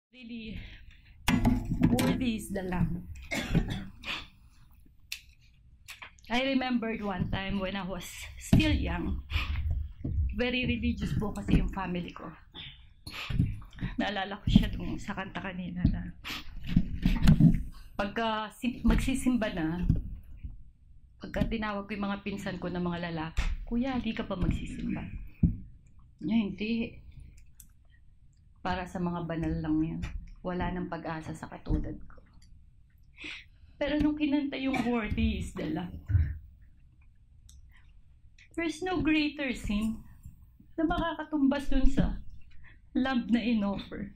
Really, worthy is the Lamb. I remembered one time when I was still young. Very religious po kasi yung family ko. Naalala ko siya dun sa kanta kanina na pagka magsisimba na, pagka tinawag ko yung mga pinsan ko na mga lalaki, "Kuya, di ka pa magsisimba?" Niya, hindi. Para sa mga banal lang yan. Wala nang pag-asa sa katulad ko. Pero nung kinanta yung worthy is the Lamb, there's no greater sin na makakatumbas dun sa lamb na in-offer.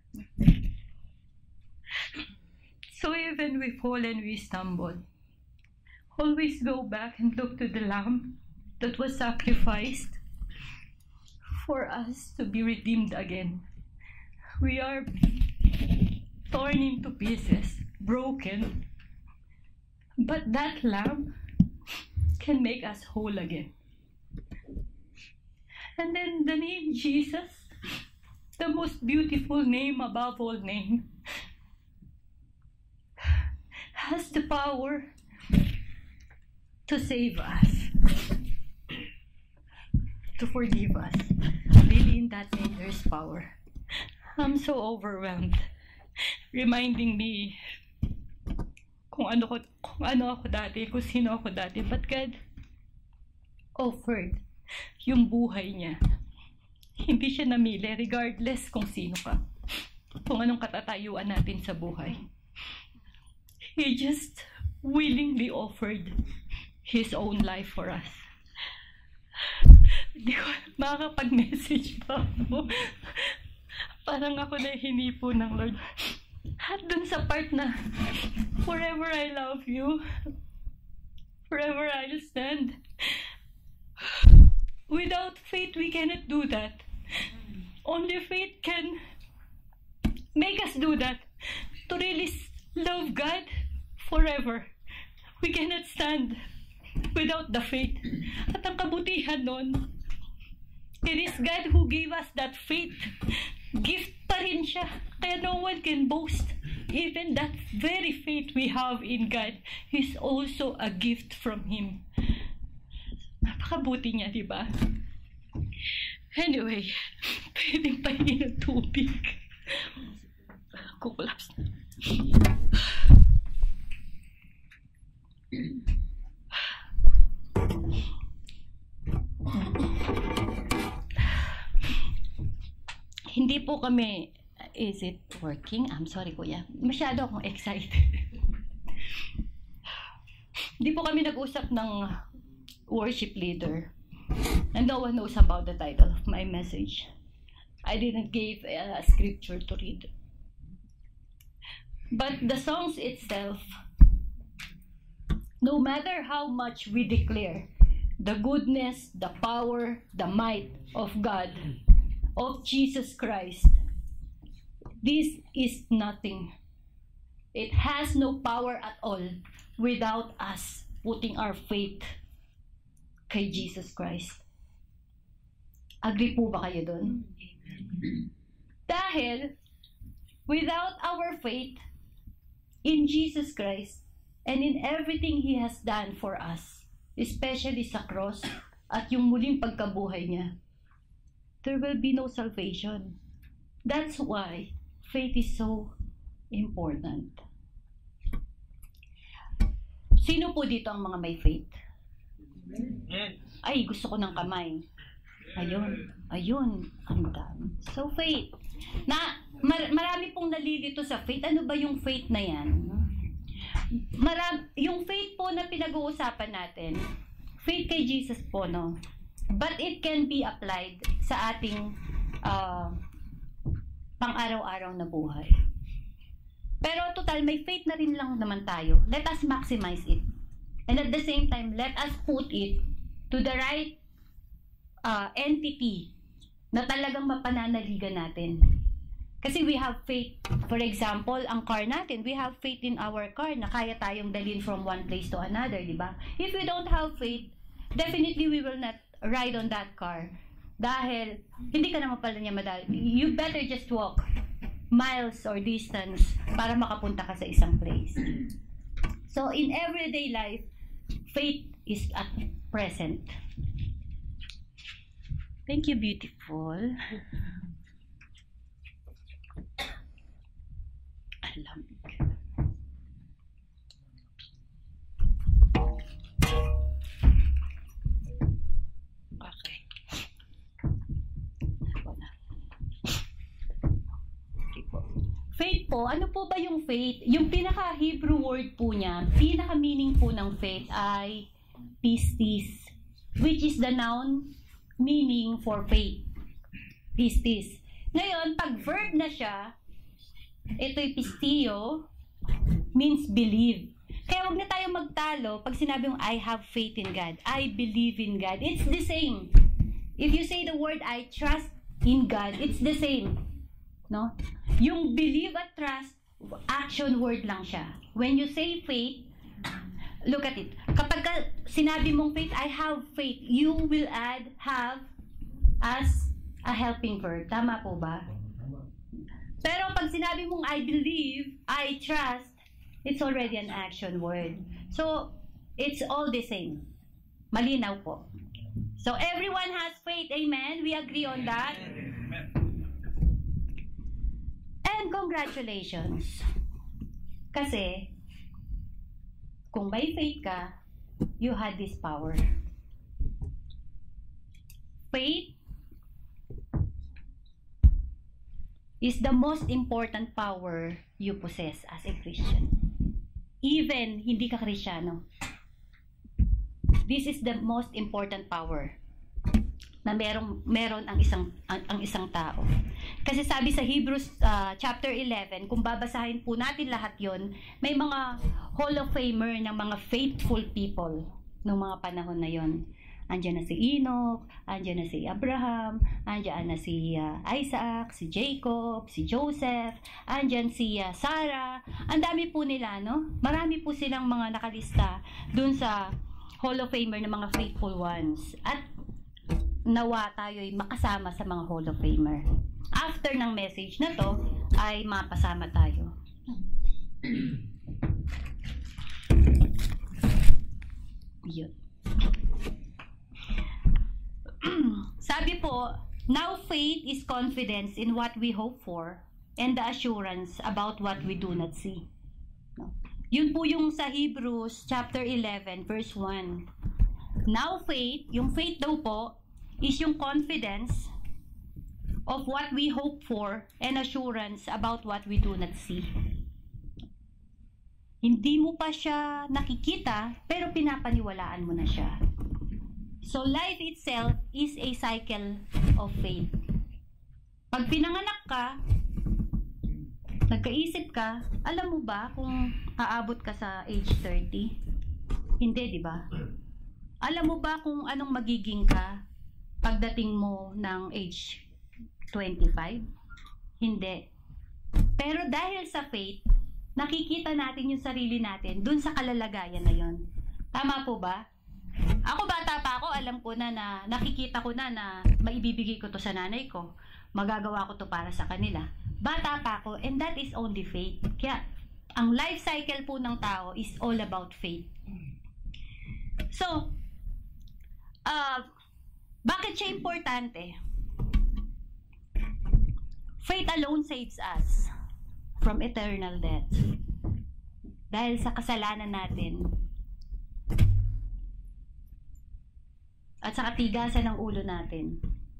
So even we fall and we stumble, always go back and look to the lamb that was sacrificed for us to be redeemed again. We are torn into pieces, broken, but that lamb can make us whole again. And then the name Jesus, the most beautiful name above all names, has the power to save us, to forgive us. Really, in that name, there's power. I'm so overwhelmed, reminding me kung ano ako dati, kung sino ako dati. But God offered yung buhay niya. Hindi siya namili, regardless kung sino ka, kung anong katatayuan natin sa buhay. He just willingly offered His own life for us. Hindi ko makakapag-message pa ako. Parang ako na hinipo ng Lord. At dun sa part na, forever I love you, forever I'll stand. Without faith, we cannot do that. Only faith can make us do that. To really love God forever. We cannot stand without the faith. At ang kabutihan nun, it is God who gave us that faith. Gift pa rin siya. Kaya no one can boast. Even that very faith we have in God is also a gift from Him. Napakabuti niya, di ba? Anyway, pwedeng pahingi ng tubig. Kukulaps na. Hindi po kami, is it working? I'm sorry, kuya. Masyado akong excited. Hindi po kami nag-usap ng worship leader. And no one knows about the title of my message. I didn't give a scripture to read. But the songs itself, no matter how much we declare the goodness, the power, the might of God, of Jesus Christ, this is nothing. It has no power at all without us putting our faith kay Jesus Christ. Agree po ba kayo dun? Dahil without our faith in Jesus Christ and in everything He has done for us, especially sa cross at yung muling pagkabuhay niya, there will be no salvation. That's why faith is so important. Sino po dito ang mga may faith? Ay, gusto ko ng kamay. Ayun, ang dami. So faith. Marami pong nalilito sa faith. Ano ba yung faith na yan? Yung faith po na pinag-uusapan natin, faith kay Jesus po, no? But it can be applied sa ating pang-araw-araw na buhay. Pero total, may faith na rin lang naman tayo. Let us maximize it. And at the same time, let us put it to the right entity na talagang mapananaligan natin. Kasi we have faith. For example, ang car natin, we have faith in our car na kaya tayong dalhin from one place to another, di ba? If we don't have faith, definitely we will not ride on that car. Dahil, hindi ka naman pala niya madali. You better just walk. miles or distance para makapunta ka sa isang place. So, in everyday life, faith is at present. Thank you, beautiful. Alamig. Okay. Wala. Okay po. Faith po, ano po ba yung faith? Yung pinaka-Hebrew word po niya, pinaka-meaning po ng faith ay pistis, which is the noun meaning for faith. Pistis. Ngayon, pag verb na siya, ito'y pistio, means believe. Kaya wag na tayo magtalo pag sinabi yung I have faith in God. I believe in God. It's the same. If you say the word I trust in God, it's the same. No? Yung believe at trust, action word lang siya. When you say faith, look at it. Kapag sinabi mong faith, I have faith, you will add have as a helping verb. Tama po ba? Pero pag sinabi mong I believe, I trust, it's already an action word. So, it's all the same. Malinaw po. So, everyone has faith. Amen? We agree on that? And congratulations. Kasi, kung may faith ka, you had this power. Faith is the most important power you possess as a Christian. Even hindi ka Kristiyano. This is the most important power na meron ang isang tao. Kasi sabi sa Hebrews chapter 11, kung babasahin po natin lahat 'yon, may mga Hall of Famer ng mga faithful people ng mga panahon na 'yon. Andiyan na si Enoch, andiyan na si Abraham, andiyan na si Isaac, si Jacob, si Joseph, andiyan si Sarah. Ang dami po nila, no? Marami po silang mga nakalista dun sa Hall of Famer ng mga faithful ones. At nawa tayo'y makasama sa mga Hall of Famer. After ng message na to, ay mapasama tayo. Yun. Sabi po, now faith is confidence in what we hope for and the assurance about what we do not see. No? Yun po yung sa Hebrews chapter 11 verse 1. Now faith, yung faith daw po, is yung confidence of what we hope for and assurance about what we do not see. Hindi mo pa siya nakikita, pero pinapaniwalaan mo na siya. So, life itself is a cycle of faith. Pag pinanganak ka, nagkaisip ka, alam mo ba kung aabot ka sa age 30? Hindi, di ba? Alam mo ba kung anong magiging ka pagdating mo ng age 25? Hindi. Pero dahil sa faith, nakikita natin yung sarili natin dun sa kalalagayan na yon. Tama po ba? Ako bata pa ako, alam ko na nakikita ko na maibibigay ko to sa nanay ko. Magagawa ko to para sa kanila. Bata pa ako, and that is only faith. Kaya, ang life cycle po ng tao is all about faith. So, bakit siya importante? Faith alone saves us from eternal death. Dahil sa kasalanan natin, at sa katigasan ng ulo natin.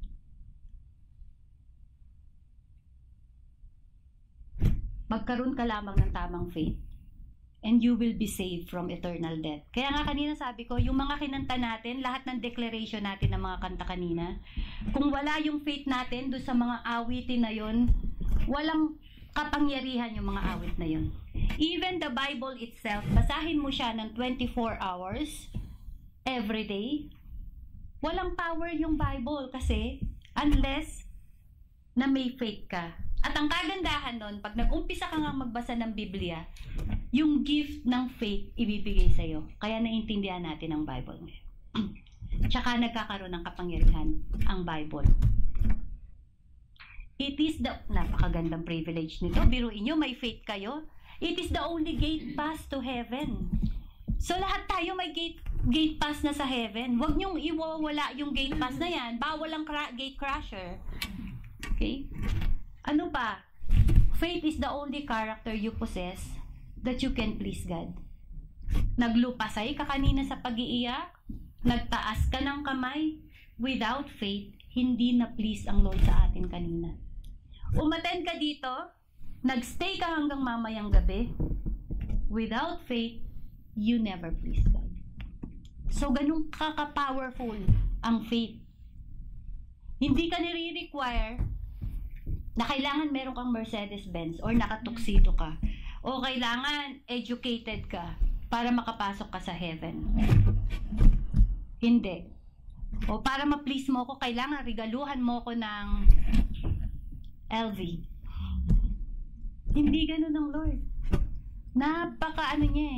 Magkaroon ka lamang ng tamang faith and you will be saved from eternal death. Kaya nga kanina sabi ko, yung mga kinanta natin, lahat ng declaration natin ng mga kanta kanina, kung wala yung faith natin doon sa mga awitin na yon, walang kapangyarihan yung mga awit na yon. Even the Bible itself, basahin mo siya ng 24 hours every day, walang power yung Bible kasi unless na may faith ka. At ang kagandahan nun, pag nag-umpisa ka nga magbasa ng Biblia, yung gift ng faith ibibigay sa'yo. Kaya naintindihan natin ang Bible. Tsaka nagkakaroon ng kapangyarihan ang Bible. It is the, napakagandang privilege nito. Biruin nyo, may faith kayo. It is the only gate pass to heaven. So lahat tayo may gate pass na sa heaven. Huwag nyong iwawala yung gate pass na yan. Bawal ang gate crusher. Okay? Ano pa? Faith is the only character you possess that you can please God. Naglupasay ka kanina sa pag-iiyak, nagtaas ka ng kamay. Without faith, hindi na please ang Lord sa atin kanina. Umattend ka dito, nagstay ka hanggang mamayang gabi. Without faith, you never please God. So, ganun kaka-powerful ang faith. Hindi ka nire-require na kailangan meron kang Mercedes-Benz or nakatuksito ka o kailangan educated ka para makapasok ka sa heaven. Hindi. O para ma-please mo ko, kailangan regaluhan mo ko ng LV. Hindi ganun ang Lord. Napaka ano niya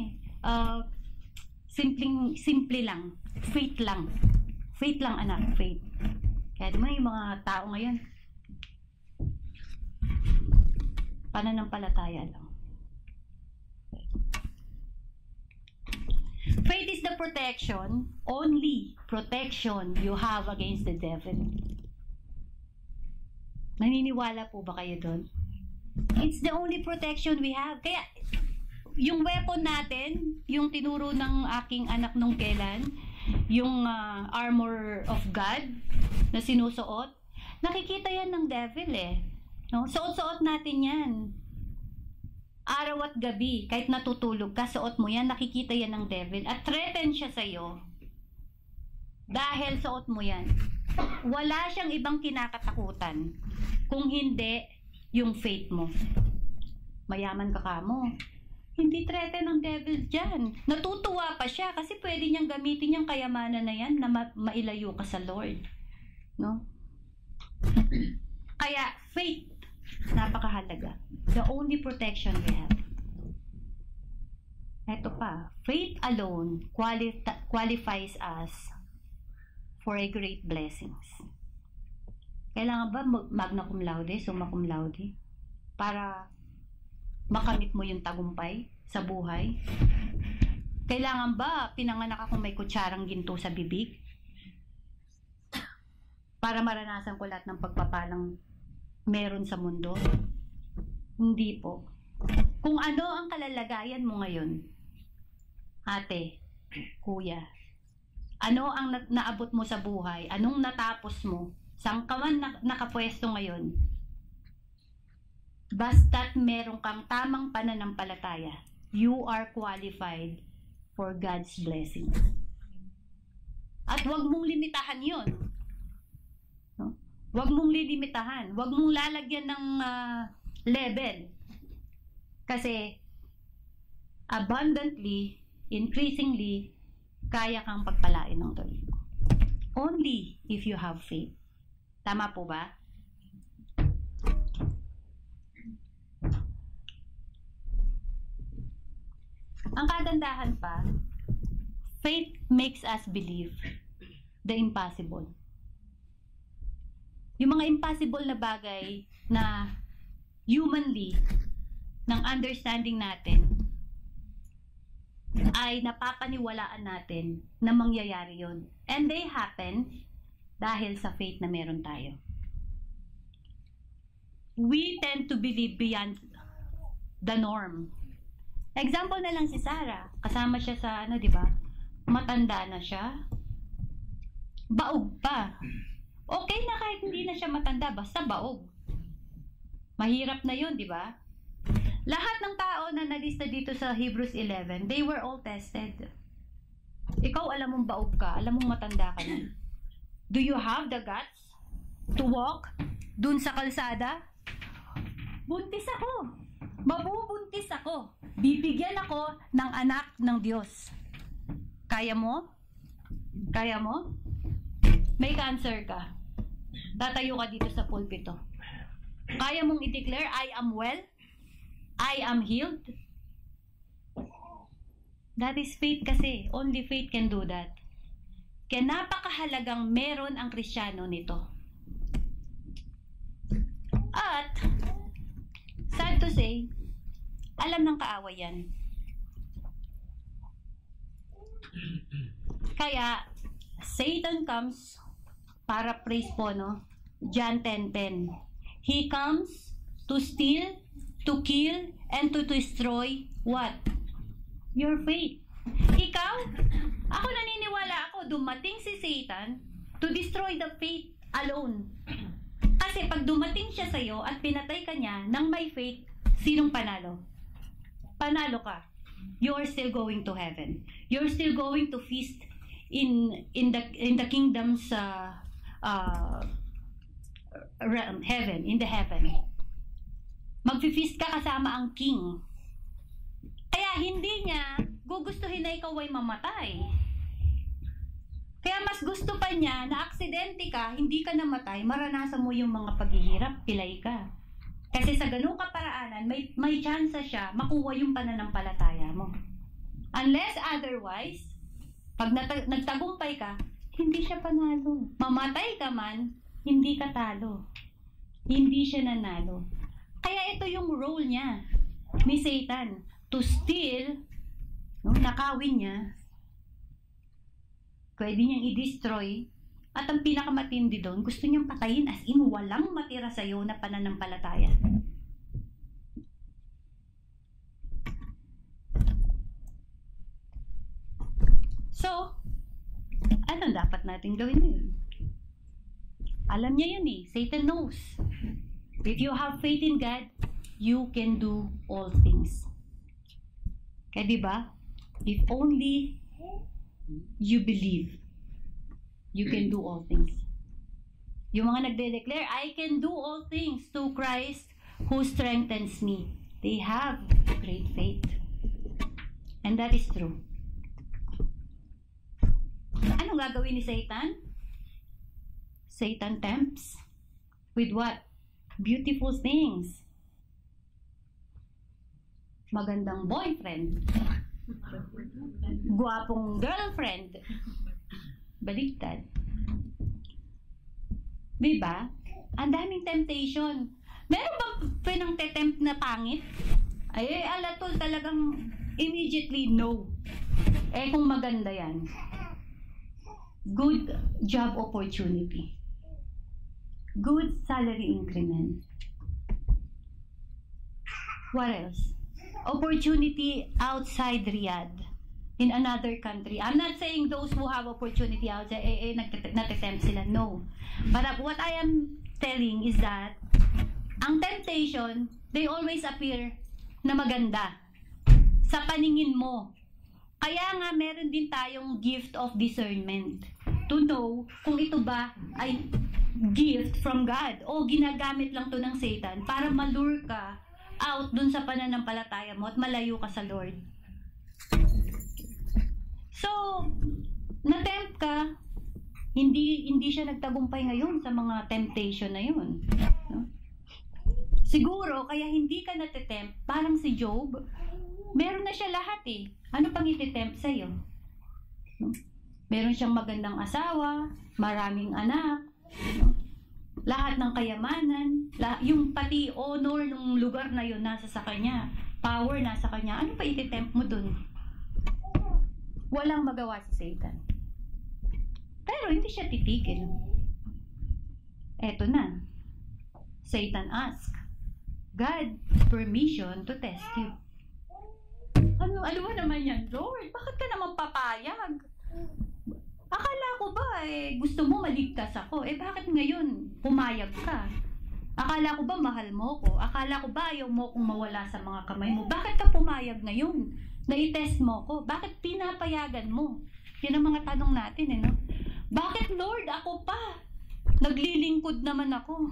simple lang. Faith lang. Faith lang anak, faith. Kaya di ba yung mga tao ngayon, pananampalataya lang. Faith is the protection, only protection you have against the devil. Naniniwala po ba kayo doon? It's the only protection we have. Kaya, yung weapon natin, yung tinuro ng aking anak nung kailan, yung armor of God na sinusuot, nakikita yan ng devil eh. No? Suot-suot natin yan. Araw at gabi, kahit natutulog ka, suot mo yan, nakikita yan ng devil. At threaten siya sa'yo. Dahil suot mo yan. Wala siyang ibang kinakatakutan kung hindi yung faith mo. Mayaman ka kamo. Hindi threaten ng devil dyan. Natutuwa pa siya kasi pwede niyang gamitin yung kayamanan na yan na mailayo ka sa Lord. No? Kaya faith, napakahalaga. The only protection we have. Ito pa, faith alone qualifies us for a great blessings. Kailangan ba magna cum laude, summa cum laude, para makamit mo yung tagumpay sa buhay? Kailangan ba pinanganak akong may kutsarang ginto sa bibig para maranasan ko lahat ng pagpapalang meron sa mundo? Hindi po. Kung ano ang kalalagayan mo ngayon, ate, kuya, ano ang naabot mo sa buhay, anong natapos mo, saan ka man nakapwesto ngayon, basta't meron kang tamang pananampalataya, you are qualified for God's blessing. At huwag mong limitahan yun. No? Huwag mong lilimitahan. Huwag mong lalagyan ng level. Kasi abundantly, increasingly, kaya kang pagpalain ng Lord. Only if you have faith. Tama po ba? Ang kagandahan pa, faith makes us believe the impossible. Yung mga impossible na bagay na humanly, ng understanding natin, ay napapaniwalaan natin na mangyayari yun. And they happen dahil sa faith na meron tayo. We tend to believe beyond the norm. Example na lang si Sarah. Kasama siya sa di ba? Matanda na siya. Baog pa. Okay na kahit hindi na siya matanda, basta baog. Mahirap na yun, di ba? Lahat ng tao na nalista dito sa Hebrews 11, they were all tested. Ikaw alam mong baog ka, alam mong matanda ka na. Do you have the guts to walk dun sa kalsada? Buntis ako. Mabubuntis ako. Bibigyan ako ng anak ng Diyos. Kaya mo? Kaya mo? May cancer ka. Tatayo ka dito sa pulpito. Kaya mong i-declare, I am well? I am healed? That is faith kasi. Only faith can do that. Kaya napakahalagang meron ang Kristiyano nito. At, sad to say, alam ng kaaway yan. Kaya, Satan comes, paraphrase po, no? John 10:10. He comes to steal, to kill, and to destroy what? Your faith. Ikaw, ako naniniwala ako, dumating si Satan to destroy the faith alone. Kasi pag dumating siya sa'yo at pinatay ka niya ng may faith, sinong panalo? Panalo ka. You're still going to heaven. You're still going to feast in the kingdom's realm, heaven, in the heaven. Magfi-feast ka kasama ang king. Kaya hindi niya gugustuhin na ikaw ay mamatay. Kaya mas gusto pa niya na aksidente ka, hindi ka namatay, maranasan mo yung mga paghihirap, pilay ka. Kasi sa ganung kaparaanan, may chance siya makuha yung pananampalataya mo. Unless otherwise, pag nagtagumpay ka, hindi siya panalo. Mamatay ka man, hindi ka talo. Hindi siya nanalo. Kaya ito yung role niya ni Satan, to steal, no, nakawin niya, pwede niyang i-destroy, at ang pinakamatindi doon, gusto niyang patayin as in walang matira sa'yo na pananampalataya. So, ano dapat natin gawin ngayon? Alam niya yun eh. Satan knows. If you have faith in God, you can do all things. Kaya diba? If only you believe, you can do all things. Yung mga nagde-declare, I can do all things to Christ who strengthens me. They have great faith. And that is true. Anong gagawin ni Satan? Satan tempts with what? Beautiful things. Magandang boyfriend. Guwapong girlfriend. Baliktad. Diba? Ang daming temptation. Meron bang pinang-tempt na pangit? Ay, alatol talagang immediately no. Eh kung maganda yan. Good job opportunity. Good salary increment. What else? Opportunity outside Riyadh. In another country. I'm not saying those who have opportunity outside, natitempt sila. No. But what I am telling is that, ang temptation, they always appear na maganda. Sa paningin mo. Kaya nga meron din tayong gift of discernment. To know kung ito ba ay gift from God o ginagamit lang to ng Satan para malure ka out dun sa pananampalataya mo at malayo ka sa Lord. So, na-tempt ka, hindi siya nagtagumpay ngayon sa mga temptation na yun. No? Siguro, kaya hindi ka natitempt, parang si Job, meron na siya lahat eh. Ano pang ititempt sa'yo? No? Meron siyang magandang asawa, maraming anak, no? Lahat ng kayamanan, yung pati honor ng lugar na yun nasa sa kanya, power nasa kanya, ano pa ititempt mo dun? Walang magawa si Satan. Pero hindi siya titigil. Eto na. Satan ask God permission to test you. Ano ba naman yan, Lord? Bakit ka naman papayag? Akala ko ba gusto mo maligtas ako? Bakit ngayon pumayag ka? Akala ko ba mahal mo ko? Akala ko ba ayaw mo kong mawala sa mga kamay mo? Bakit ka pumayag ngayon? Na-test mo ko? Bakit pinapayagan mo? Yan ang mga tanong natin, no? Bakit, Lord, ako pa? Naglilingkod naman ako.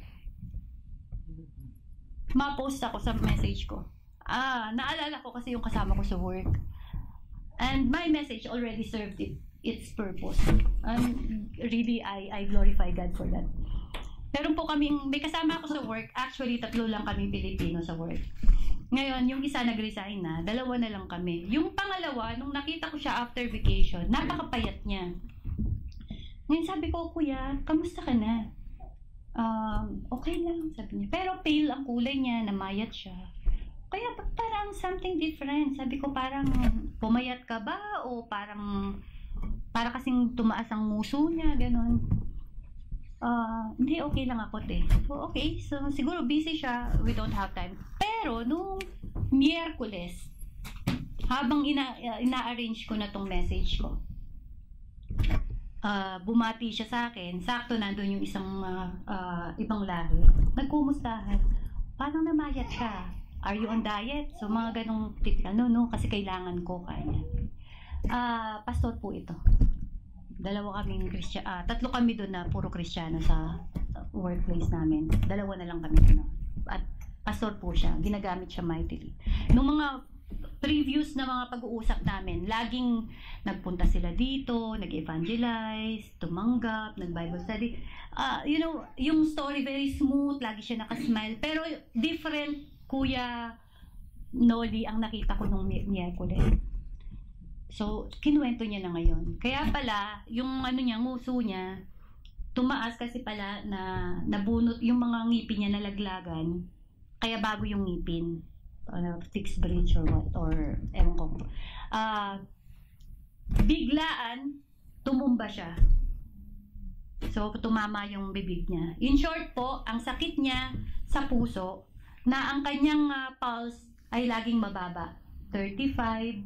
Ma-post ako sa message ko. Naalala ko kasi yung kasama ko sa work. And my message already served its purpose. Really, I glorify God for that. Meron po may kasama ako sa work. Actually, 3 lang kami Pilipino sa work. Ngayon, yung isa nag-resign na, 2 na lang kami. Yung pangalawa, nung nakita ko siya after vacation, napakapayat niya. Ngayon sabi ko, Kuya, kamusta ka na? Okay lang, sabi niya. Pero pale ang kulay niya, namayat siya. Kaya parang something different. Sabi ko parang pumayat ka ba? O parang kasing tumaas ang nguso niya, ganun. Hindi, okay lang ako, te. So, okay. So, siguro busy siya. We don't have time. Pero, nung Miyerkules, habang ina-arrange ko na tong message ko, bumati siya sa akin. Sakto nandun yung isang ibang lahi. Nagkumustahan. Parang namayat ka. Are you on diet? So, mga ganong typical. No, kasi kailangan ko kanya. Pastor po ito. Dalawa kaming tatlo kami doon na puro Kristiyano sa workplace namin. Dalawa na lang kami doon. At pastor po siya. Ginagamit siya mightily. Nung mga previous na mga pag-uusap namin, laging nagpunta sila dito, nag-evangelize, tumanggap, nag-Bible study. Yung story very smooth, lagi siya nakasmile. Pero different, Kuya Noli, ang nakita ko nung Miyerkules. So, kinuwento niya na ngayon. Kaya pala, yung nguso niya, tumaas kasi pala na nabunot yung mga ngipin niya nalaglagan. Kaya bago yung ngipin. Fixed bridge or what, or ewan ko. Biglaan, tumumba siya. So, tumama yung bibig niya. In short po, ang sakit niya sa puso, na ang kanyang pulse ay laging mababa. 35.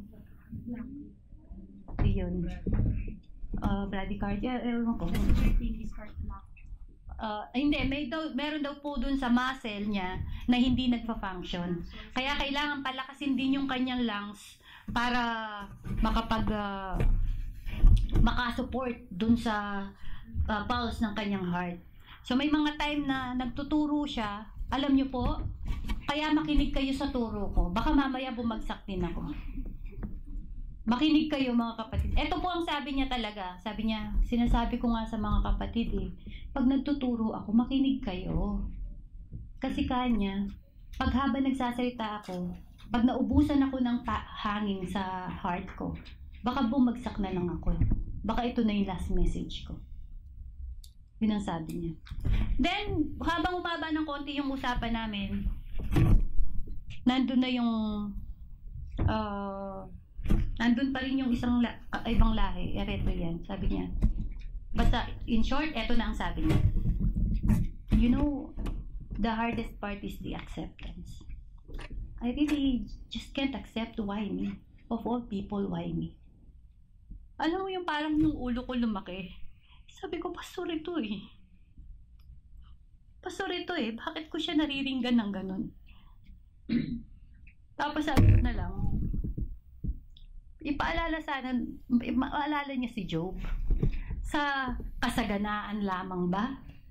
Yun. Bradycardia, ewan ko. Hindi, meron daw po dun sa muscle niya na hindi nagpa-function. Kaya kailangan palakasin din yung kanyang lungs para makasupport dun sa pulse ng kanyang heart. So may mga time na nagtuturo siya, alam niyo po, kaya makinig kayo sa turo ko. Baka mamaya bumagsak din ako. Makinig kayo mga kapatid. Ito po ang sabi niya talaga. Sabi niya, sinasabi ko nga sa mga kapatid pag nagtuturo ako, makinig kayo. Kasi kanya, pag habang nagsasalita ako, pag naubusan ako ng hangin sa heart ko, baka bumagsak na lang ako. Baka ito na yung last message ko. Yun ang sabi niya. Then, habang umaba ng konti yung usapan namin, nandun na yung nandun pa rin yung ibang lahi, Eritrean. Sabi niya, basta in short, eto na ang sabi niya. You know, the hardest part is the acceptance. I really just can't accept why me. Of all people, why me? Alam mo yung parang yung ulo ko lumaki. Sabi ko, pastor ito Pastor ito bakit ko siya nariringgan ng ganun? Tapos sabi ko na lang, ipaalala niya si Job. Sa kasaganaan lamang ba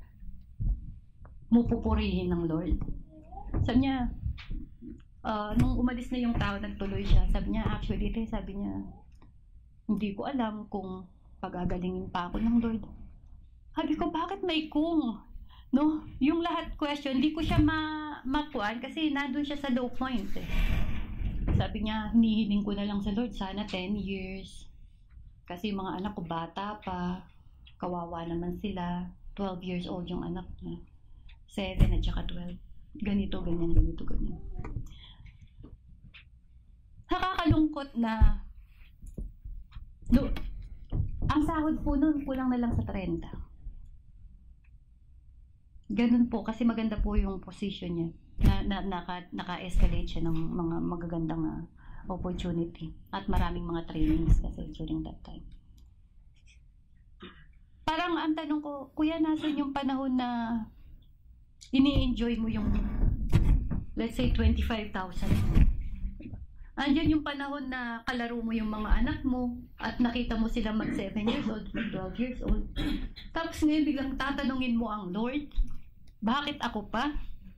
mupupurihin ng Lord? Sabi niya, nung umalis na yung tao, nagtuloy siya. Sabi niya, actually, sabi niya, hindi ko alam kung pagagalingin pa ako ng Lord. Sabi ko, bakit may kung? No? Yung lahat question, hindi ko siya makuan kasi nandun siya sa low point Sabi niya, hinihiling ko na lang sa Lord, sana 10 years. Kasi mga anak ko bata pa, kawawa naman sila. 12 years old yung anak niya. 7 at saka 12. Ganito, ganyan. Nakakalungkot na ang sahod po nun, kulang na lang sa 30. Ganun po, kasi maganda po yung position niya. Naka-escalate siya ng mga magagandang opportunity. At maraming mga trainings kasi during that time. Parang ang tanong ko, kuya, nasan yung panahon na ini-enjoy mo yung, let's say, 25,000? Andiyan yung panahon na kalaro mo yung mga anak mo at nakita mo sila mag 7 years old, mag 12 years old. Tapos ngayon biglang tatanungin mo ang Lord, bakit ako pa?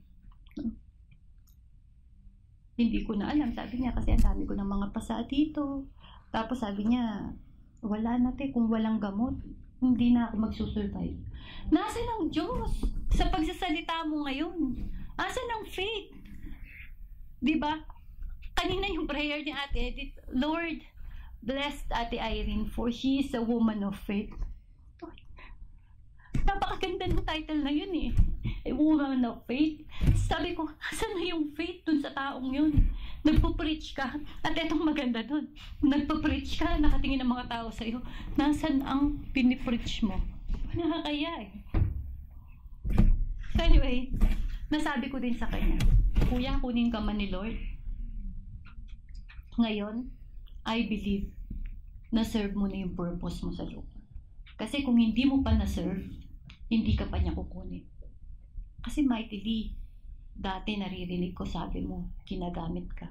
Hindi ko na alam, sabi niya, kasi ang dami ko ng mga pasa dito. Tapos sabi niya, wala na kung walang gamot, hindi na ako magsusurvive. Nasaan ang Diyos sa pagsasalita mo ngayon? Asan ang faith? Diba? Kanina yung prayer ni Ate Edith, Lord, bless Ate Irene for she is a woman of faith. Napakaganda ng title na yun a woman of faith. Sabi ko, saan na yung faith dun sa taong yun? Nagpo-preach ka, at etong maganda dun, nagpo-preach ka, nakatingin ang mga tao sa'yo, nasan ang pinipreach mo? Nakakaya eh. So anyway, nasabi ko din sa kanya, Kuya, kunin ka man ni Lord. Ngayon, I believe na serve mo na yung purpose mo sa lupa. Kasi kung hindi mo pa na-serve, hindi ka pa niya kukunin. Kasi mightily, dati naririnig ko sabi mo, ginagamit ka.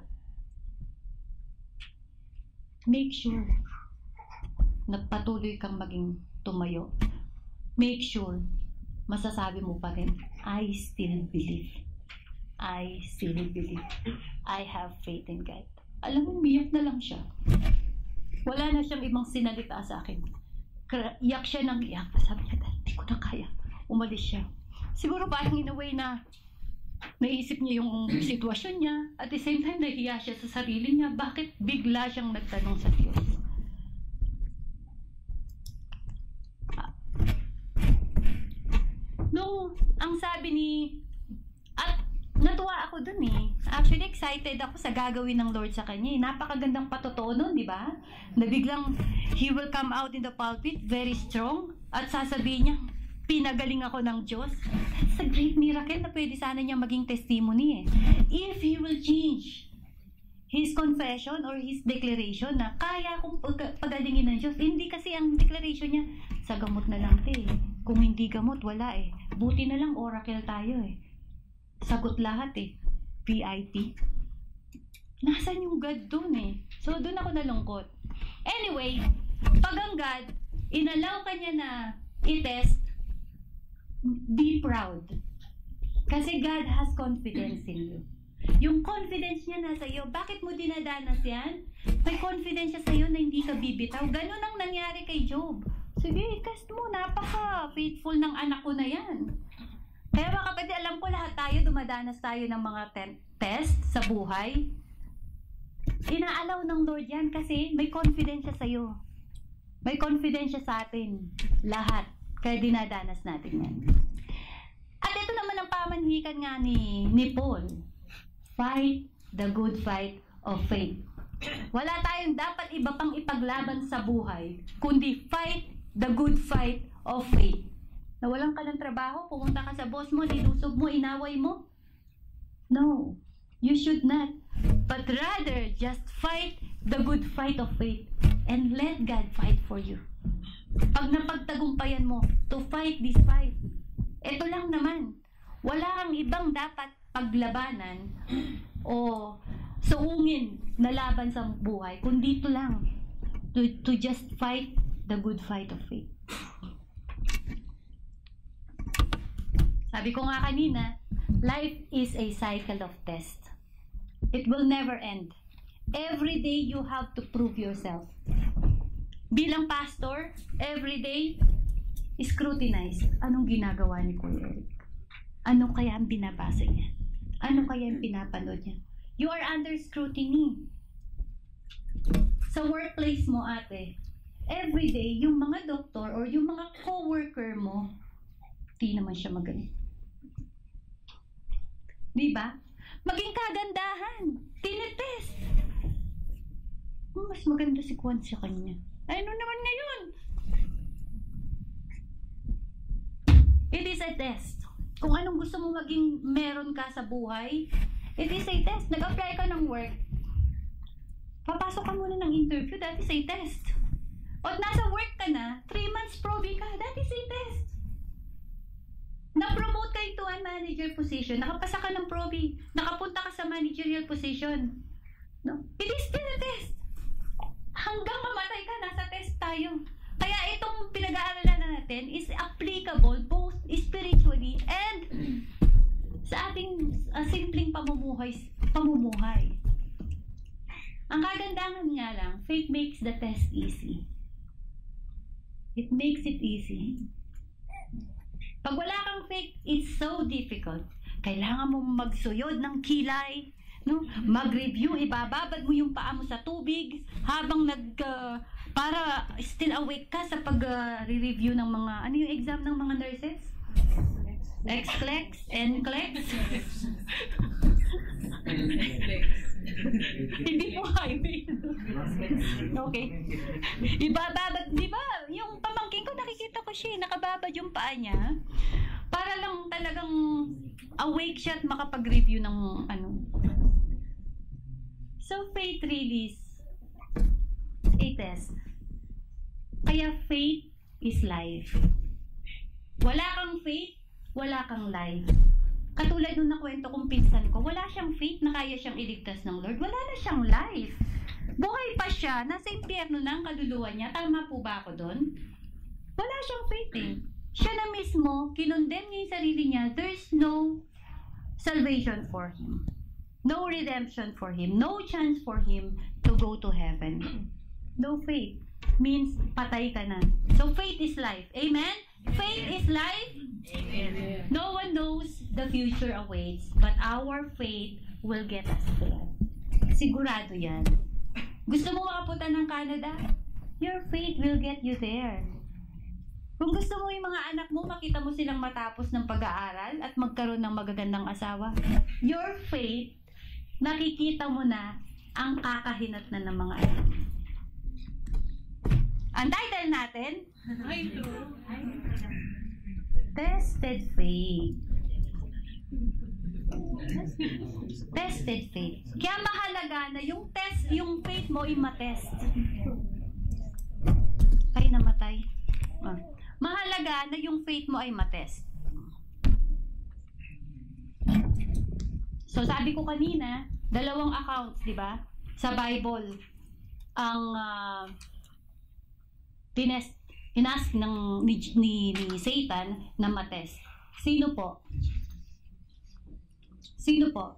Make sure na patuloy kang maging tumayo. Make sure masasabi mo pa rin, I still believe. I still believe. I have faith in God. Alam mo, umiyak na lang siya. Wala na siyang ibang sinalita sa akin. Iyak siya ng iyak. Sabi niya, hindi ko na kaya. Umalis siya. Siguro parang in a way na naisip niya yung sitwasyon niya. At the same time, nahiya siya sa sarili niya. Bakit bigla siyang nagtanong sa Diyos? No, ang sabi ni... At natuwa ako dun eh. Actually, excited ako sa gagawin ng Lord sa kanya. Napakagandang patotoo nun, di ba? Na biglang, He will come out in the pulpit, very strong. At sasabihin niya, pinagaling ako ng Diyos. That's a great miracle na pwede sana niya maging testimony eh. If He will change His confession or His declaration na kaya akong pagalingin ng Diyos. Hindi kasi ang declaration niya, sa gamot na lang te. Kung hindi gamot, wala eh. Buti na lang oracle tayo eh. Sagot lahat eh. PIT. Nasaan yung God dun eh? So, dun ako nalungkot. Anyway, pag ang God, inalaw ka niya na i-test, be proud. Kasi God has confidence in you. Yung confidence niya nasa iyo, bakit mo dinadanas yan? May confidence siya sa iyo na hindi ka bibitaw. Ganun ang nangyari kay Job. Sige, test mo. Napaka-faithful ng anak ko na yan. Kaya mga kapatid, alam ko lahat tayo, dumadanas tayo ng mga test sa buhay. Inaalaw ng Lord yan kasi may confidence siya sa'yo. May confidence siya sa atin. Lahat. Kaya dinadanas natin yan. At ito naman ang pamanhikan nga ni Paul. Fight the good fight of faith. Wala tayong dapat iba pang ipaglaban sa buhay, kundi fight the good fight of faith. Nawalan ka ng trabaho, pumunta ka sa boss mo, nilusob mo, inaway mo. No, you should not. But rather, just fight the good fight of faith and let God fight for you. Pag napagtagumpayan mo to fight this fight, ito lang naman. Wala kang ibang dapat paglabanan o suungin na laban sa buhay, kundi ito lang. To just fight the good fight of faith. Sabi ko nga kanina, life is a cycle of test. It will never end. Every day you have to prove yourself. Bilang pastor, every day, scrutinize. Anong ginagawa ni Kuya Eric? Ano kaya ang binabasa niya? Ano kaya ang pinapanood niya? You are under scrutiny. Sa workplace mo, ate, every day, yung mga doktor or yung mga co-worker mo, di naman siya magaling. Diba? Maging kagandahan. Tinetest. Mas maganda si Kwan sa kanya. Ano naman ngayon? It is a test. Kung anong gusto mo maging meron ka sa buhay, it is a test. Nag-apply ka ng work. Papasok ka muna ng interview, that is a test. O nasa work ka na, 3 months probing ka, that is a test. Na-promote ka into a manager position, nakapasa ka ng probing, nakapunta ka sa managerial position. No? It is still a test. Hanggang mamatay ka, nasa test tayo. Kaya itong pinag-aaralan natin is applicable both spiritually and sa ating simpleng pamumuhay. Ang kagandahan nga lang, faith makes the test easy. It makes it easy. Pag wala kang faith, it's so difficult. Kailangan mo magsuyod ng kilay, no? Mag-review, ibababad mo yung paa mo sa tubig habang para still awake ka sa pag-review ng mga, ano yung exam ng mga nurses? X-Clex? N-Clex? Hindi po highway. Okay. Ibababad, di ba? Yung pamangkin ko, nakikita ko siya, nakababad yung paa niya. Para lang talagang awake siya at makapag-review ng ano. So, faith really is a test. Kaya faith is life. Wala kang faith, wala kang life. Katulad nung nakwento kong pinsan ko, wala siyang faith na kaya siyang iligtas ng Lord. Wala na siyang life. Buhay pa siya, nasa impyerno na ang kaluluwa niya. Tama po ba ako doon? Wala siyang faith eh. Siya na mismo, kinondemn niya yung sarili niya. There's no salvation for him. No redemption for him. No chance for him to go to heaven. No faith means patay ka na. So faith is life. Amen? Faith is life. Amen. No one knows the future awaits, but our faith will get us there. Sigurado yan. Gusto mo makapunta ng Canada? Your faith will get you there. Kung gusto mo yung mga anak mo, makita mo silang matapos ng pag-aaral at magkaroon ng magagandang asawa, your faith, nakikita mo na ang kakahinat na ng mga anak. Ang title natin, Tested Faith. Tested faith. Kaya mahalaga na yung test, yung faith mo ay matest. Ay, namatay. Mahalaga na yung faith mo ay matest. So, sabi ko kanina, 2 accounts, di ba? Sa Bible, ang inask ni Satan na matest. Sino po? Sino po?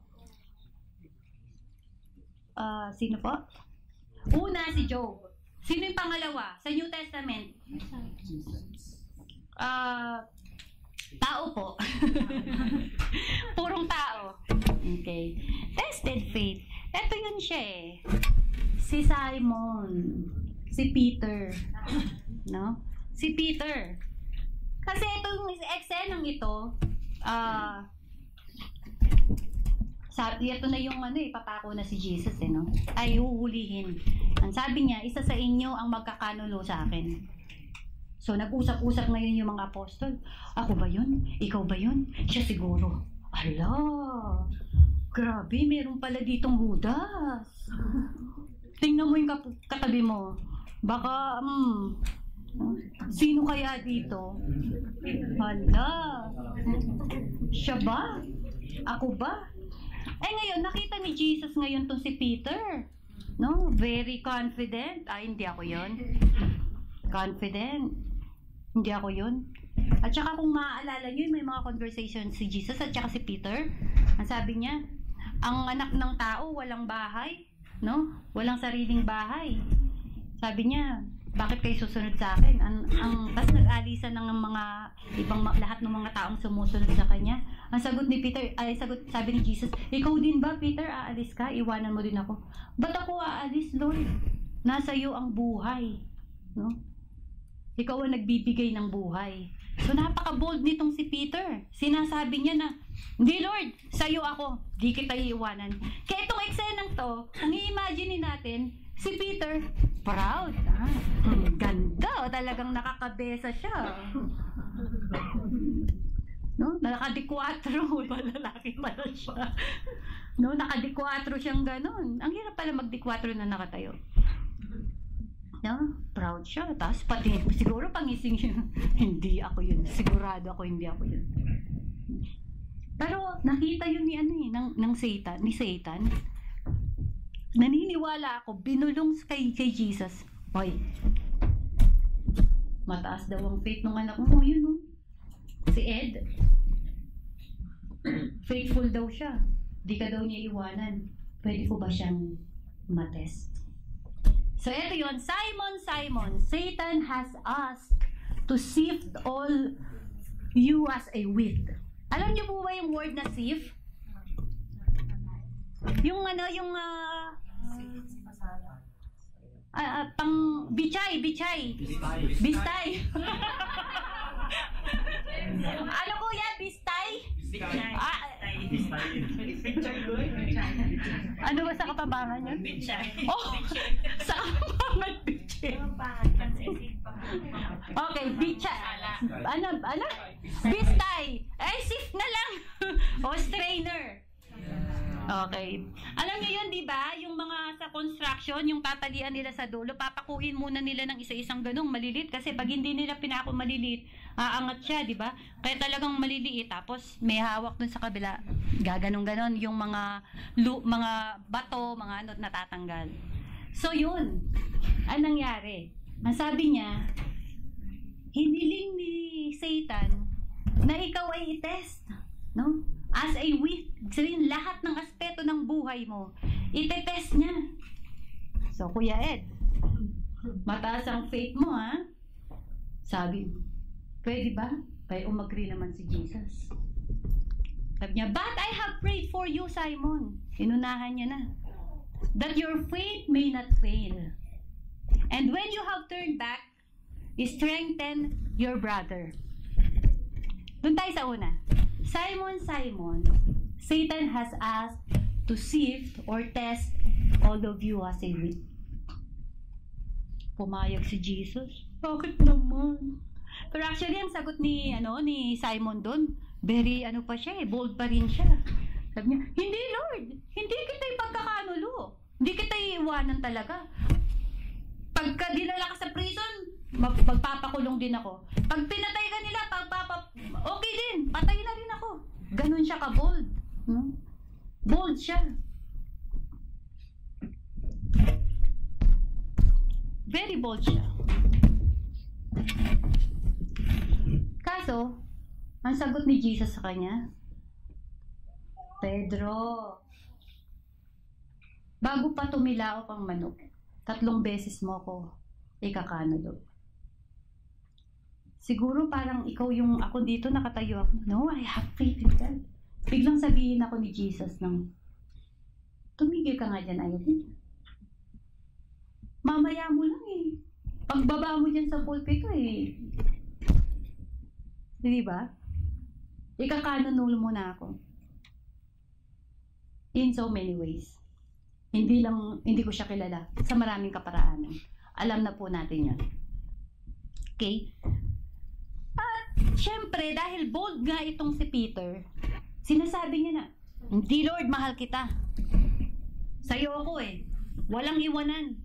Sino po? Una, si Job. Sino yung pangalawa? Sa New Testament? Tao po. Purong tao. Okay. Tested faith. Ito yun siya eh. Si Simon. Si Peter. No? Si Peter. Kasi itong eksenang ito, sabi, ito na yung papako na si Jesus no? Ay, huhulihin. Ang sabi niya, isa sa inyo ang magkakanulo sa akin. So, nag-usap-usap ngayon yung mga apostol. Ako ba yun? Ikaw ba yun? Siya siguro. Ala! Grabe, meron pala ditong Judas. Tingnan mo yung katabi mo. Baka, sino kaya dito? Hala! Siya ba? Ako ba? Eh ngayon, nakita ni Jesus ngayon tong si Peter. No? Very confident. Ay, hindi ako yon. Confident. Hindi ako yun. At saka kung maaalala nyo, may mga conversation si Jesus at saka si Peter. Ang sabi niya, ang anak ng tao walang bahay, no? Walang sariling bahay. Sabi niya, bakit kayo susunod sa akin? Tas nag-alisan ng mga ibang lahat ng mga taong sumusunod sa kanya. Ang sagot ni Peter, sabi ni Jesus, ikaw din ba, Peter, aalis ka? Iwanan mo din ako. Ba't ako aalis, Lord? Nasa iyo ang buhay, no? Ikaw ang nagbibigay ng buhay. So napaka-bold nitong si Peter. Sinasabi niya na, hindi Lord, sa'yo ako, di kita iiwanan. Kaya itong eksenang to, kung i-imagine natin, si Peter, proud. Ganda, talagang nakakabesa siya. No? Nakadikwatro, malalaki pala siya. No? Nakadikwatro siyang ganon. Ang hirap pala magdikwatro na nakatayo. No? Proud siya. Tapos pati, siguro pangising siya, hindi ako yun. Sigurado ako, hindi ako yun. Pero nakita yun ni Satan. Naniniwala ako, binulong kay Jesus. Hoy, mataas daw ang faith ng anak mo. Yun, no? Si Ed. Faithful daw siya. Di ka daw niya iwanan. Pwede ko ba siyang matest? So, ito yun. Simon, Satan has asked to sift all you as a wheat. Alam niyo po ba yung word na sift? Yung pang bichay. Bistay. Ano ko yan? Bistay? Ano ba sa Kapampangan yun? Oh, sa Kapampangan, bitchay. Okay, bitchay. Ano? Bistay. Ay, sif na lang. O, strainer. Okay. Alam niyo yun, di ba? Yung mga sa construction, yung tatalian nila sa dulo, papakuin muna nila ng isa-isang ganung malilit. Kasi pag hindi nila pinako malilit, aangat siya, di ba? Kaya talagang maliliit. Tapos may hawak dun sa kabila. Gaganong-ganon yung mga bato, mga ano, natatanggal. So yun. Anong nangyari? Ang sabi niya, hiniling ni Satan na ikaw ay i-test. No? As a sabihin, lahat ng aspeto ng buhay mo, ite-test niya. So, Kuya Ed, mataas ang faith mo, ha? Sabi, pwede ba? Kaya umagri naman si Jesus. Sabi niya, but I have prayed for you, Simon. Inunahan niya na. That your faith may not fail. And when you have turned back, strengthen your brother. Doon tayo sa una. Simon, Simon, Satan has asked to sift or test all of you as a wheat. Pumayag si Jesus. Bakit naman? Pero actually, ang sagot ni Simon doon, very pa siya bold pa rin siya. Sabi niya, hindi Lord, hindi kita ipagkakanulo. Hindi kita iiwanan talaga. Pagka dinala ka sa prison, magpapakulong din ako. Pag pinatay ka nila, okay din, patay na rin ako. Ganun siya ka-bold. No? Bold siya. Very bold siya. Kaso, ang sagot ni Jesus sa kanya, Pedro, bago pa tumilaok ang manok, 3 beses mo ko ikakanalo. Siguro parang ikaw yung ako dito nakatayo ako. No, I have faith in God. Biglang sabihin ako ni Jesus ng, tumigil ka nga dyan, Aileen. Mamaya mo lang eh. Pagbaba mo dyan sa pulpito eh. Di ba? Ikakanonol mo na ako. In so many ways. Hindi ko siya kilala. Sa maraming kaparaanan. Alam na po natin yan. Okay? Siyempre, dahil bold nga itong si Peter, sinasabi niya na, hindi Lord, mahal kita. Sa'yo ako eh. Walang iwanan.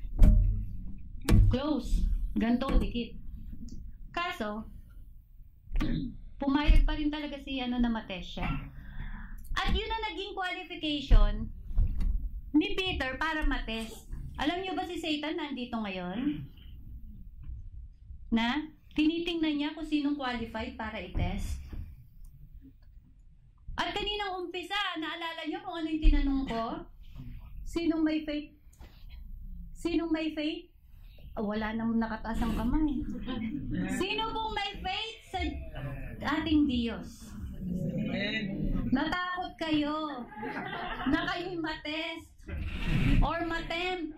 Close. Ganto, dikit. Kaso, pumayag pa rin talaga si na mates siya. At yun na naging qualification ni Peter para mates. Alam niyo ba si Satan nandito ngayon? Na tinitingnan niya kung sinong qualified para i-test. At kaninang umpisa, naalala niyo kung ano yung tinanong ko? Sinong may faith? Sinong may faith? Oh, wala namang nakataas ang kamay. Sino pong may faith sa ating Diyos? Natakot kayo na kayo'y matest or matempt.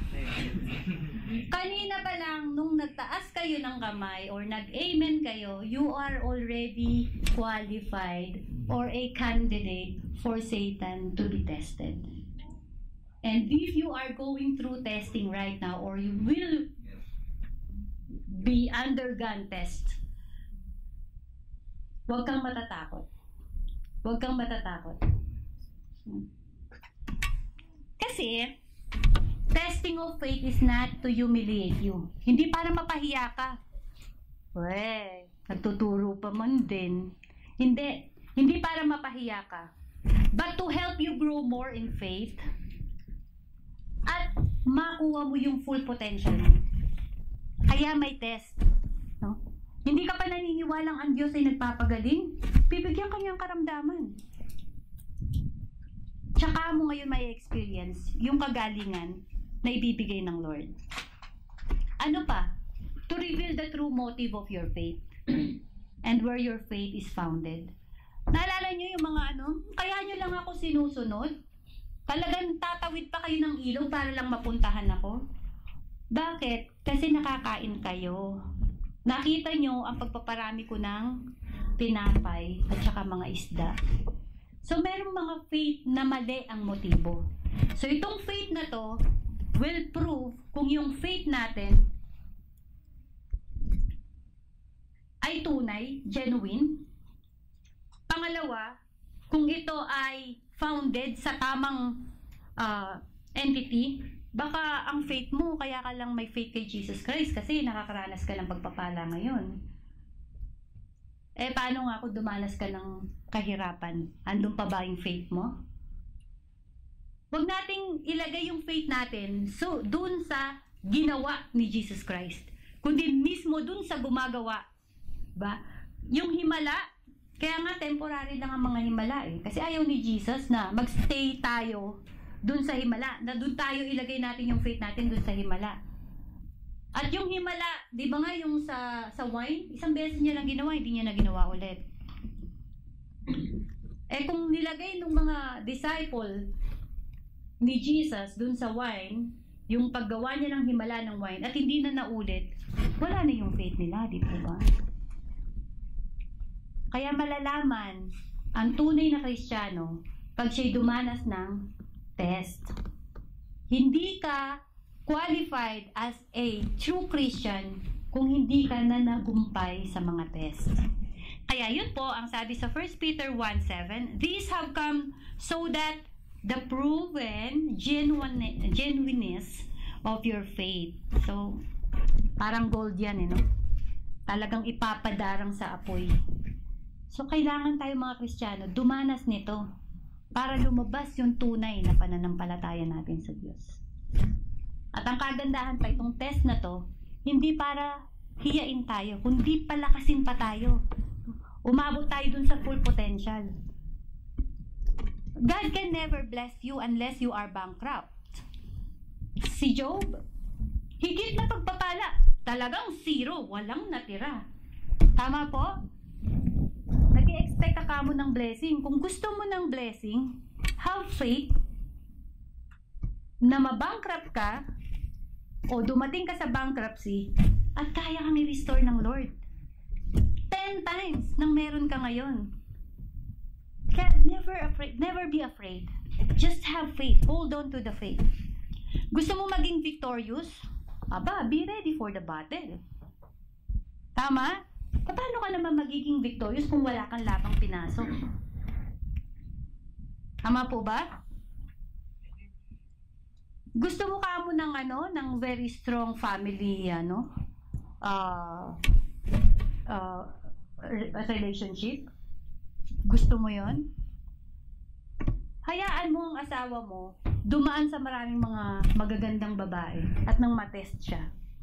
Kanina pa lang, nung nagtaas kayo ng kamay or nag-amen kayo, you are already qualified or a candidate for Satan to be tested. And if you are going through testing right now or you will be undergone test, huwag kang matatakot. Huwag kang matatakot. Kasi, testing of faith is not to humiliate you. Hindi para mapahiya ka. Weh, nagtuturo pa man din. Hindi. Hindi para mapahiya ka. But to help you grow more in faith at makuha mo yung full potential mo. Kaya may test. No? Hindi ka pa naniniwalang ang Diyos ay nagpapagaling, bibigyan ka niyang karamdaman. Tsaka mo ngayon may experience yung kagalingan na ibibigay ng Lord. Ano pa? To reveal the true motive of your faith and where your faith is founded. Naalala niyo yung mga kaya niyo lang ako sinusunod? Talagang tatawid pa kayo ng ilog para lang mapuntahan ako? Bakit? Kasi nakakain kayo. Nakita nyo ang pagpaparami ko ng tinapay at saka mga isda. So, merong mga faith na mali ang motibo. So, itong faith na to will prove kung yung faith natin ay tunay, genuine. Pangalawa, kung ito ay founded sa tamang entity, baka ang faith mo, kaya ka lang may faith kay Jesus Christ kasi nakakaranas ka ng pagpapala ngayon. Eh, paano nga kung dumanas ka ng kahirapan? Andun pa ba yung faith mo? Huwag nating ilagay yung faith natin dun sa ginawa ni Jesus Christ, kundi mismo dun sa gumagawa. Ba? Yung himala, kaya nga temporary lang ang mga himala eh. Kasi ayaw ni Jesus na magstay tayo dun sa himala, na dun tayo ilagay natin yung faith natin dun sa himala. At yung himala, di ba nga yung sa wine, isang beses niya lang ginawa, hindi niya na ginawa ulit. Eh kung nilagay ng mga disciple ni Jesus dun sa wine, yung paggawa niya ng himala ng wine, at hindi na naulit, wala na yung faith nila, di ba? Kaya malalaman ang tunay na Kristiyano pag siya'y dumanas ng test. Hindi ka qualified as a true Christian kung hindi ka na nagumpay sa mga test. Kaya yun po ang sabi sa 1 Peter 1:7, these have come so that the proven genuineness of your faith. So, parang gold yan, no? Talagang ipapadarang sa apoy. So, kailangan tayo mga Kristiyano dumanas nito para lumabas yung tunay na pananampalataya natin sa Diyos. At ang kagandahan pa itong test na to, hindi para hiyain tayo, kundi palakasin pa tayo. Umabot tayo dun sa full potential. God can never bless you unless you are bankrupt. Si Job, higit na pagpapala, talagang zero, walang natira. Tama po? Nag-i-expect ka mo ng blessing. Kung gusto mo ng blessing, have faith na mabankrupt ka o dumating ka sa bankruptcy at kaya kang i-restore ng Lord. 10 times nang meron ka ngayon. Kaya never be afraid. Just have faith. Hold on to the faith. Gusto mo maging victorious? Aba, be ready for the battle. Tama? Paano ka naman magiging victorious kung wala kang labang pinasok? Tama po ba? Gusto mo ka mo ng very strong family, relationship? Gusto mo yon? Hayaan mo ang asawa mo dumaan sa maraming mga magagandang babae at nang matest siya.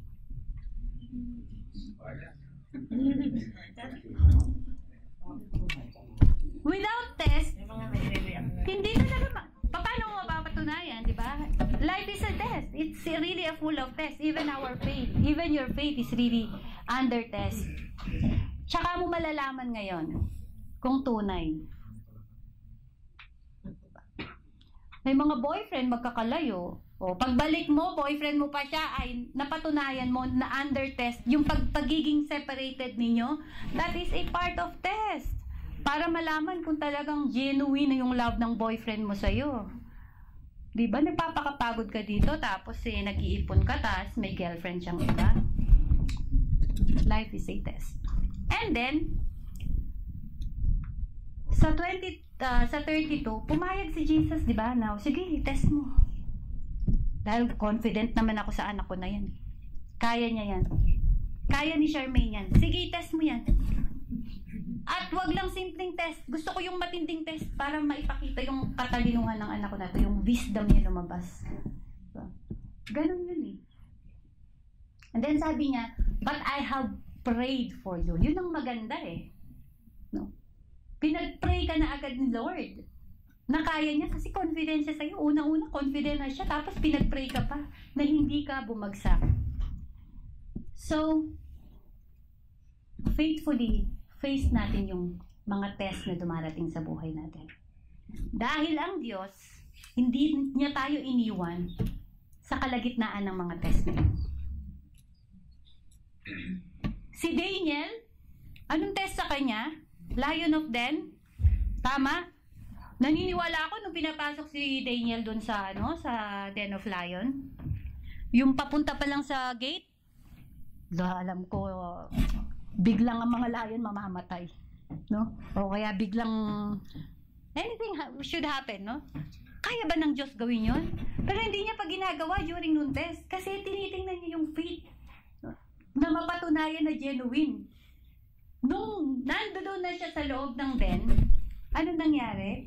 Without test, hindi talaga paano mo mapapatunayan, di ba? Life is a test. It's really a full of tests. Even our faith, even your faith is really under test. Tsaka mo malalaman ngayon kung tunay. May mga boyfriend magkakalayo. O pagbalik mo, boyfriend mo pa siya, ay napatunayan mo na under test. Yung pagiging separated ninyo, that is a part of test. Para malaman kung talagang genuine na yung love ng boyfriend mo sa'yo. Diba, nagpapakapagod ka dito, tapos nag-iipon ka, tapos may girlfriend siyang iba. Life is a test. And then, sa 32, pumayag si Jesus, diba? Now, sige, test mo. Dahil confident naman ako sa anak ko na yan. Kaya niya yan. Kaya ni Charmaine yan. Sige, test mo yan. At wag lang simpleng test. Gusto ko yung matinding test para maipakita yung katalinuhan ng anak ko na ito, yung wisdom niya lumabas. So, ganun yun eh. And then sabi niya, but I have prayed for you. Yun ang maganda eh. No? Pinag-pray ka na agad ni Lord. Na kaya niya kasi confident siya sa'yo. Unang-una, confident na siya. Tapos pinag-pray ka pa na hindi ka bumagsak. So, faithfully, face natin yung mga test na dumarating sa buhay natin. Dahil ang Diyos, hindi niya tayo iniwan sa kalagitnaan ng mga test na yun. Si Daniel, anong test sa kanya? Lion of Den? Tama? Naniniwala ako nung pinapasok si Daniel doon sa Den of Lion. Yung papunta pa lang sa gate, alam ko, biglang ang mga lion mamamatay. No? O kaya biglang anything should happen, no? Kaya ba ng Diyos gawin yun? Pero hindi niya pa ginagawa during noon test. Kasi tinitingnan niya yung faith na mapatunayan na genuine. Nung nandoon na siya sa loob ng den, ano nangyari?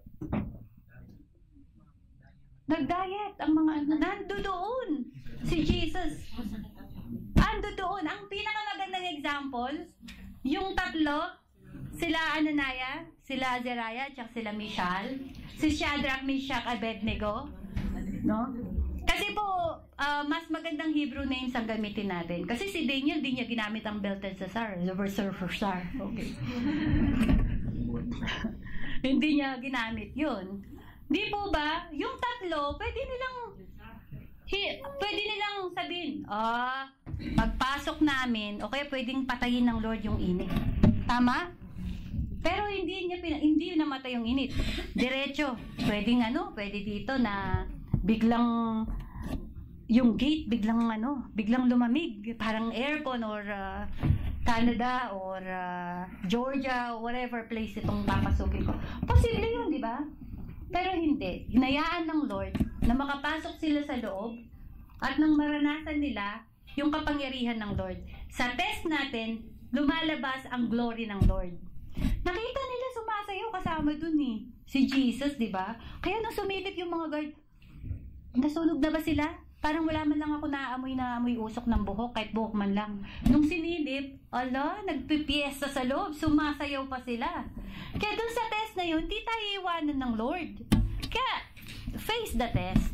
Nag-diet ang mga nandoon. Si Jesus. Andoon. Ang pinakamagandang example, yung tatlo, sila Ananias, sila Azariah, at sila Mishael, si Shadrach, Meshach, Abednego, no? Kasi po, mas magandang Hebrew names ang gamitin natin. Kasi si Daniel, di niya ginamit ang Belteshazzar, Surfer. Okay. Hindi niya ginamit yun. Di po ba, yung tatlo, pwede nilang sabihin, pagpasok namin, okay, pwedeng patayin ng Lord yung init. Tama? Pero hindi namatay yung init. Diretso. Pwede dito na biglang yung gate biglang lumamig, parang aircon or Canada or Georgia, whatever place itong papasukin ko. Posible yun, di ba? Pero hindi. Hinayaan ng Lord na makapasok sila sa loob at nang maranasan nila yung kapangyarihan ng Lord. Sa test natin, lumalabas ang glory ng Lord. Nakita nila sumasayaw kasama dun si Jesus, di ba? Kaya nung sumilip yung mga guard, nasunog na ba sila? Parang wala man lang ako naamoy usok ng buhok, kahit buhok man lang. Nung sinilip, nagpipiesta sa loob, sumasayaw pa sila. Kaya dun sa test na yun, di tayo iwanan ng Lord. Kaya, face the test.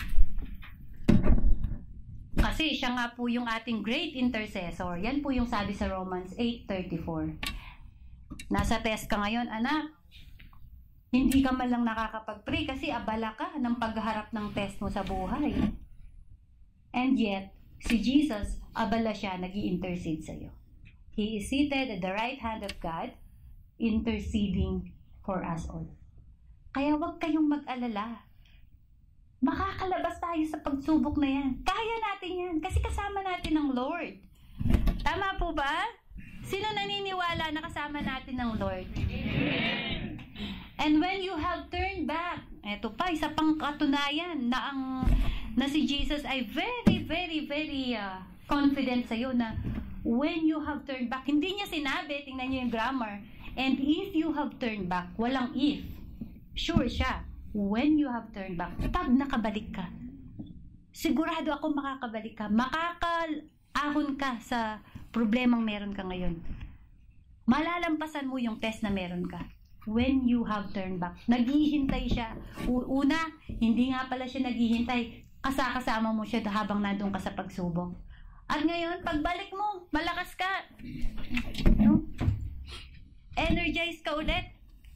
Kasi siya nga po yung ating great intercessor. Yan po yung sabi sa Romans 8:34. Nasa test ka ngayon, anak. Hindi ka man lang nakakapag-pray kasi abala ka ng pagharap ng test mo sa buhay. And yet, si Jesus, abala siya, nag-i-intercede sa'yo. He is seated at the right hand of God, interceding for us all. Kaya huwag kayong mag-alala. Makakalabas tayo sa pagsubok na yan. Kaya natin yan, kasi kasama natin ang Lord. Tama po ba? Sino naniniwala na kasama natin ng Lord? Amen. And when you have turned back, eto pa, isa pang katunayan na si Jesus ay very, very, very confident sa'yo na when you have turned back, hindi niya sinabi, tingnan niyo yung grammar, and if you have turned back, walang if. Sure siya, when you have turned back, pag nakabalik ka, sigurado ako makakabalik ka, makakaahon ka sa problemang meron ka ngayon. Malalampasan mo yung test na meron ka. When you have turned back, naghihintay siya. Una, hindi nga pala siya naghihintay. Kasama mo siya habang nandun ka sa pagsubok. At ngayon, pagbalik mo, malakas ka. No? Energize ka ulit.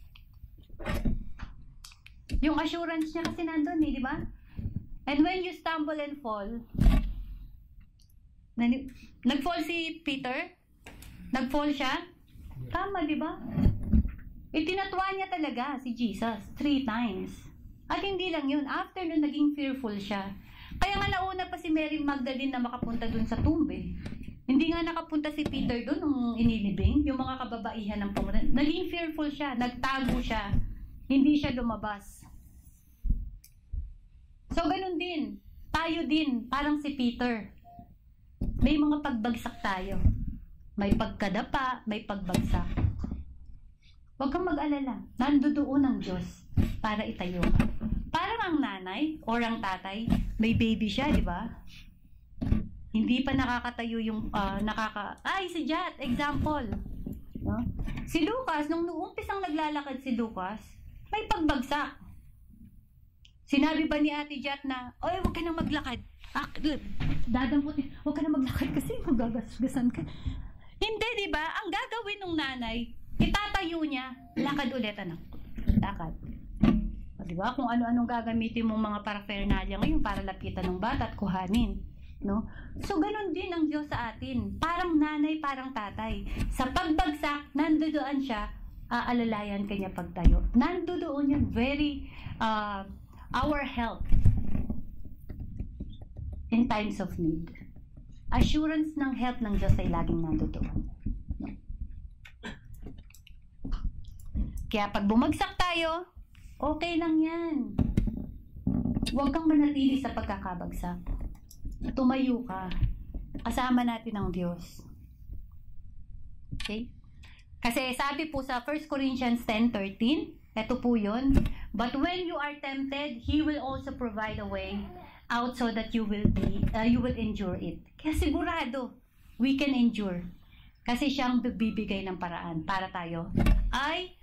Yung assurance niya kasi nandun di ba? And when you stumble and fall, nag-fall si Peter? Nag-fall siya? Tama, di ba? Itinatwa niya talaga si Jesus 3 times. At hindi lang yun. After nun, naging fearful siya. Kaya nga nauna pa si Mary Magdalene na makapunta dun sa tomb. Hindi nga nakapunta si Peter dun nung inilibing. Yung mga kababaihan ng pumunta. Naging fearful siya. Nagtago siya. Hindi siya lumabas. So, ganun din. Tayo din. Parang si Peter. May mga pagbagsak tayo. May pagkadapa, may pagbagsak. Huwag kang mag-alala. Nandoon ang Diyos para itayo ka. Parang ang nanay or ang tatay, may baby siya, di ba? Hindi pa nakakatayo yung si Jat, example. No? Si Lucas, nung umpisang naglalakad si Lucas, may pagbagsak. Sinabi ba ni Ate Jat na, oy, huwag ka nang maglakad. Dadamputin, huwag ka nang maglakad kasi magagasgasan ka. Hindi, di ba? Ang gagawin ng nanay, itatayo niya, lakad ulit, anak. Lakad. O, di ba? Kung ano-anong gagamitin mong mga paraphernalia ngayon para lapitan ng bata at kuhanin. No? So, ganun din ang Diyos sa atin. Parang nanay, parang tatay. Sa pagbagsak, nandoon siya aalalayan kanya pagtayo. Nandoon yun, very, our help in times of need. Assurance ng help ng Diyos ay laging nandoon. Kaya pag bumagsak tayo, okay lang yan. Huwag kang manatili sa pagkakabagsak. Tumayo ka. Kasama natin ang Diyos. Okay? Kasi sabi po sa 1 Corinthians 10:13, ito po yun. But when you are tempted, He will also provide a way out so that you will endure it. Kaya sigurado, we can endure. Kasi siyang bibigay ng paraan para tayo ay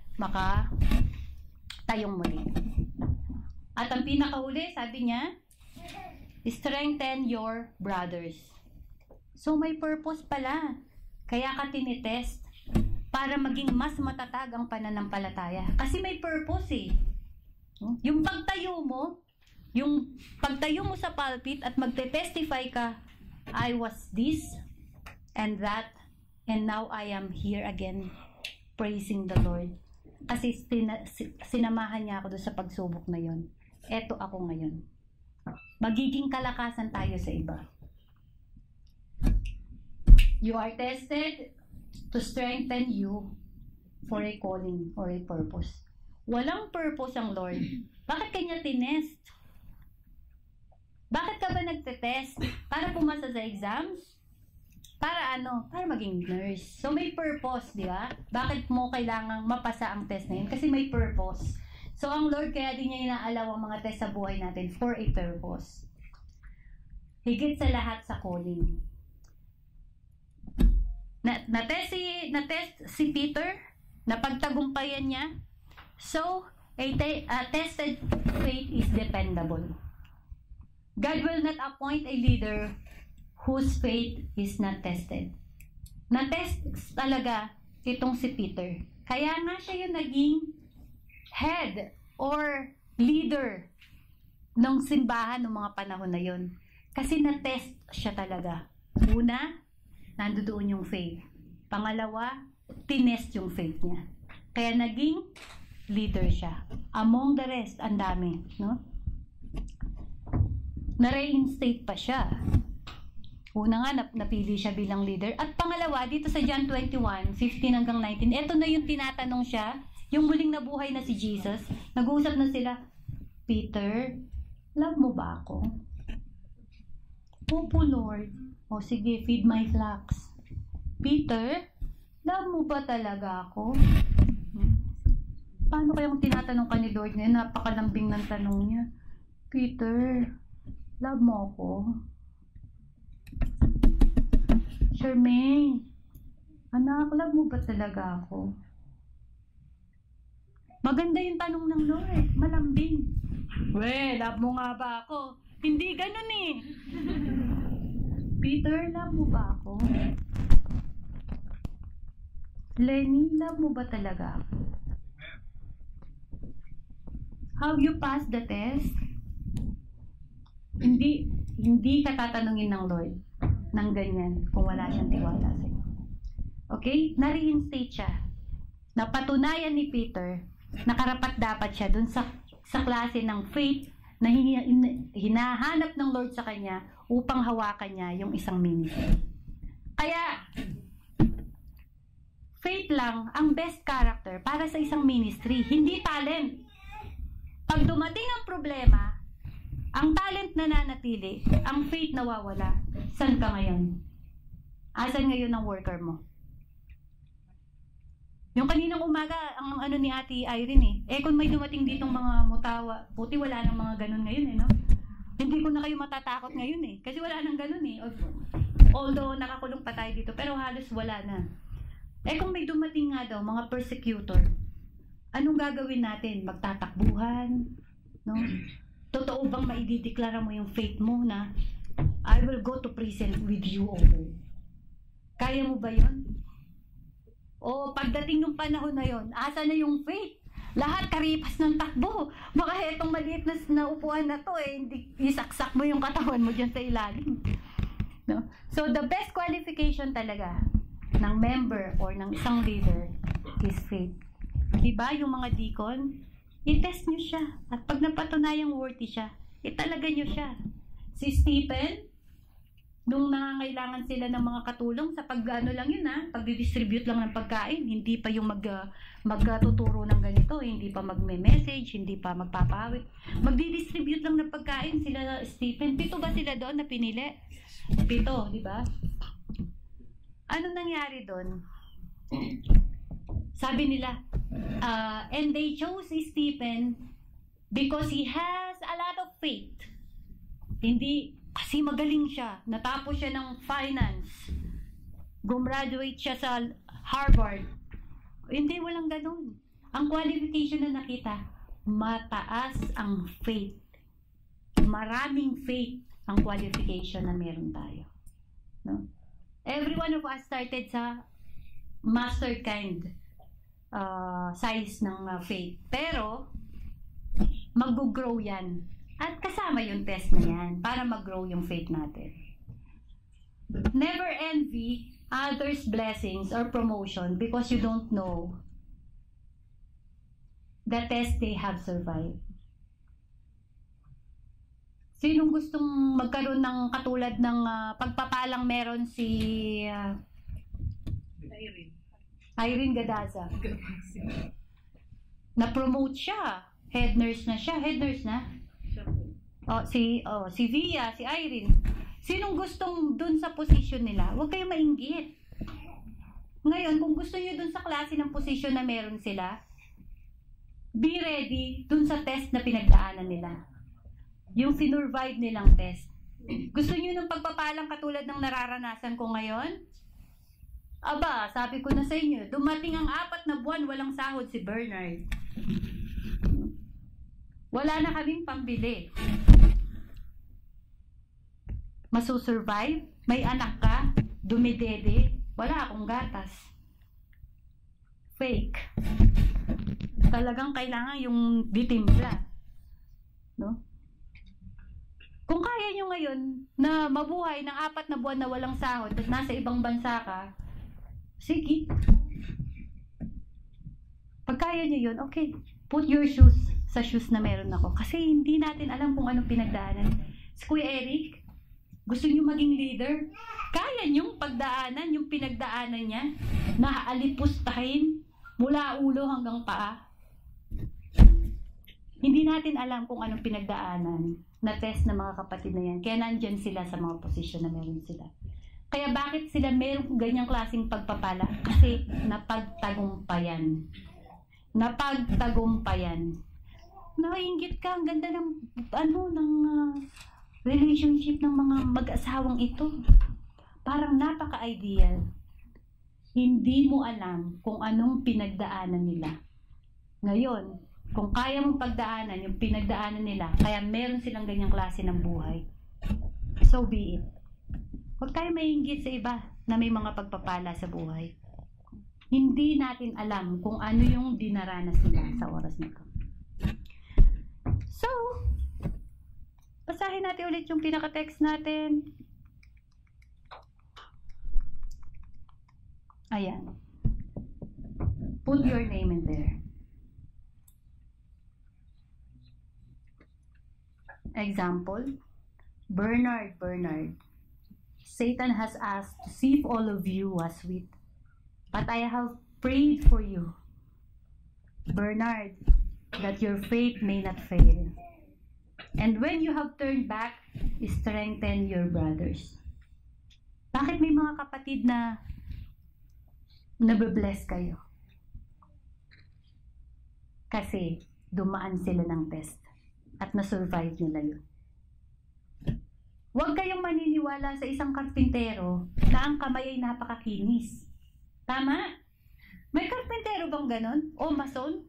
tayong muli. At ang pinakahuli, sabi niya, strengthen your brothers. So may purpose pala. Kaya ka tinitest para maging mas matatag ang pananampalataya. Kasi may purpose eh. Yung pagtayo mo sa pulpit at magte-testify ka, I was this and that, and now I am here again praising the Lord. Kasi sinamahan niya ako doon sa pagsubok na yon. Eto ako ngayon. Magiging kalakasan tayo sa iba. You are tested to strengthen you for a calling or a purpose. Walang purpose ang Lord. Bakit kanya tinest? Bakit ka ba nagte-test? Para pumasa sa exams? Para ano? Para maging nurse. So may purpose, di ba? Bakit mo kailangang mapasa ang test na yun? Kasi may purpose. So ang Lord kaya din niya inaalaw ang mga test sa buhay natin for a purpose. Higit sa lahat sa calling. Na-test si Peter, napagtagumpayan niya. So, a tested faith is dependable. God will not appoint a leader whose faith is not tested. Na-test talaga itong si Peter. Kaya nga siya yung naging head or leader ng simbahan ng mga panahon na yon. Kasi na-test siya talaga. Una, nandoon yung faith. Pangalawa, tinest yung faith niya. Kaya naging leader siya. Among the rest, ang dami, no? Na-reinstate pa siya. Una nga, napili siya bilang leader. At pangalawa, dito sa John 21:15 hanggang 19, ito na yung tinatanong siya, yung muling nabuhay na si Jesus. Nag-uusap na sila, Peter, love mo ba ako? Opo, Lord. O sige, feed my flocks. Peter, love mo ba talaga ako? Paano kayang tinatanong ka ni Lord ngayon? Napakalambing ng tanong niya. Peter, love mo ako? Charmaine, anak, love mo ba talaga ako? Maganda yung tanong ng Lord. Malambing. Love mo nga ba ako? Hindi ganun eh. Peter, love mo ba ako? Lenny, love mo ba talaga ako? How you pass the test? Hindi ka tatanungin ng Lord ng ganyan kung wala siyang tiwala sa iyo. Okay? Na-reinstate siya. Napatunayan ni Peter na karapat-dapat siya dun sa klase ng faith na hinahanap ng Lord sa kanya upang hawakan niya yung isang ministry. Kaya, faith lang ang best character para sa isang ministry, hindi talent. Pag dumating ang problema, ang talent nananatili, ang faith nawawala. Saan ka ngayon? Asan ngayon ang worker mo? Yung kaninang umaga, ang ano ni Ate Irene kung may dumating ditong mga mutawa, buti wala nang mga ganun ngayon no? Hindi ko na kayo matatakot ngayon kasi wala nang ganun Although nakakulong pa tayo dito, pero halos wala na. Kung may dumating nga daw, mga persecutor, anong gagawin natin? Magtatakbuhan? No? Totoo bang maidideklara mo yung faith mo na I will go to prison with you over? Kaya mo ba yun? O pagdating ng panahon na yon, asa na yung faith? Lahat karipas ng takbo. Baka etong maliit na upuan na to hindi isaksak mo yung katawan mo dyan sa ilalim. No? So the best qualification talaga ng member or ng isang leader is faith. Diba, yung mga deacon, i-test nyo siya. At pag napatunayang worthy siya, italaga nyo siya. Si Stephen, nung nangangailangan sila ng mga katulong sa pag-ano lang yun pag-distribute lang ng pagkain, hindi pa yung magtuturo ng ganito, hindi pa magme-message, hindi pa magpapawit. Magdi-distribute lang ng pagkain sila Stephen. 7 ba sila doon na pinili? 7, di ba? Anong nangyari doon? Sabi nila, and they chose Stephen because he has a lot of faith. Hindi, kasi magaling siya. Natapos siya ng finance. Gumraduate siya sa Harvard. Hindi, walang ganun. Ang qualification na nakita, mataas ang faith. Maraming faith ang qualification na meron tayo. No? Every one of us started sa master kind size ng faith. Pero, mag-grow yan. At kasama yung test na yan para mag-grow yung faith natin. Never envy others' blessings or promotion because you don't know the test they have survived. Sinong gustong magkaroon ng katulad ng pagpapalang meron si Irene Gadaza? Na-promote siya. Head nurse na siya. Head nurse na? Si Via, si Irene. Sinong gustong dun sa position nila? Huwag kayong mainggit. Ngayon, kung gusto niyo dun sa klase ng position na meron sila, be ready dun sa test na pinagdaanan nila. Yung sinurvive nilang test. Gusto niyo ng pagpapalang katulad ng nararanasan ko ngayon? Aba, sabi ko na sa inyo, dumating ang 4 na buwan walang sahod si Bernard. Wala na kaming pambili. Masusurvive? May anak ka? Dumidede? Wala akong gatas. Fake. Talagang kailangan yung ditimpla. No? Kung kaya nyo ngayon na mabuhay ng 4 na buwan na walang sahod at nasa ibang bansa ka, sige. Pag kaya nyo yun, okay. Put your shoes sa shoes na meron ako. Kasi hindi natin alam kung anong pinagdaanan. Si Kuya Eric, gusto nyo maging leader? Kaya nyong pagdaanan, yung pinagdaanan niya, na alipustahin mula ulo hanggang paa. Hindi natin alam kung anong pinagdaanan na test ng mga kapatid na yan. Kaya nandyan sila sa mga posisyon na meron sila. Kaya bakit sila meron ganyang klaseng pagpapala? Kasi napagtagumpayan. Napagtagumpayan. Nakaingit ka, ang ganda ng relationship ng mga mag-asawang ito. Parang napaka-ideal. Hindi mo alam kung anong pinagdaanan nila. Ngayon, kung kaya mong pagdaanan yung pinagdaanan nila, kaya meron silang ganyang klase ng buhay, so be it. Huwag tayo maiinggit sa iba na may mga pagpapala sa buhay. Hindi natin alam kung ano yung dinaranas nila sa oras na ito. So, basahin natin ulit yung pinaka-text natin. Ayan. Put your name in there. Example, Bernard, Satan has asked to see if all of you was sweet, but I have prayed for you, Bernard, that your faith may not fail. And when you have turned back, strengthen your brothers. Bakit may mga kapatid na nabe-bless kayo? Kasi dumaan sila ng test at na-survive nila yun. Huwag kayong maniniwala sa isang karpintero na ang kamay ay napakakinis. Tama? May karpintero bang ganon? O mason?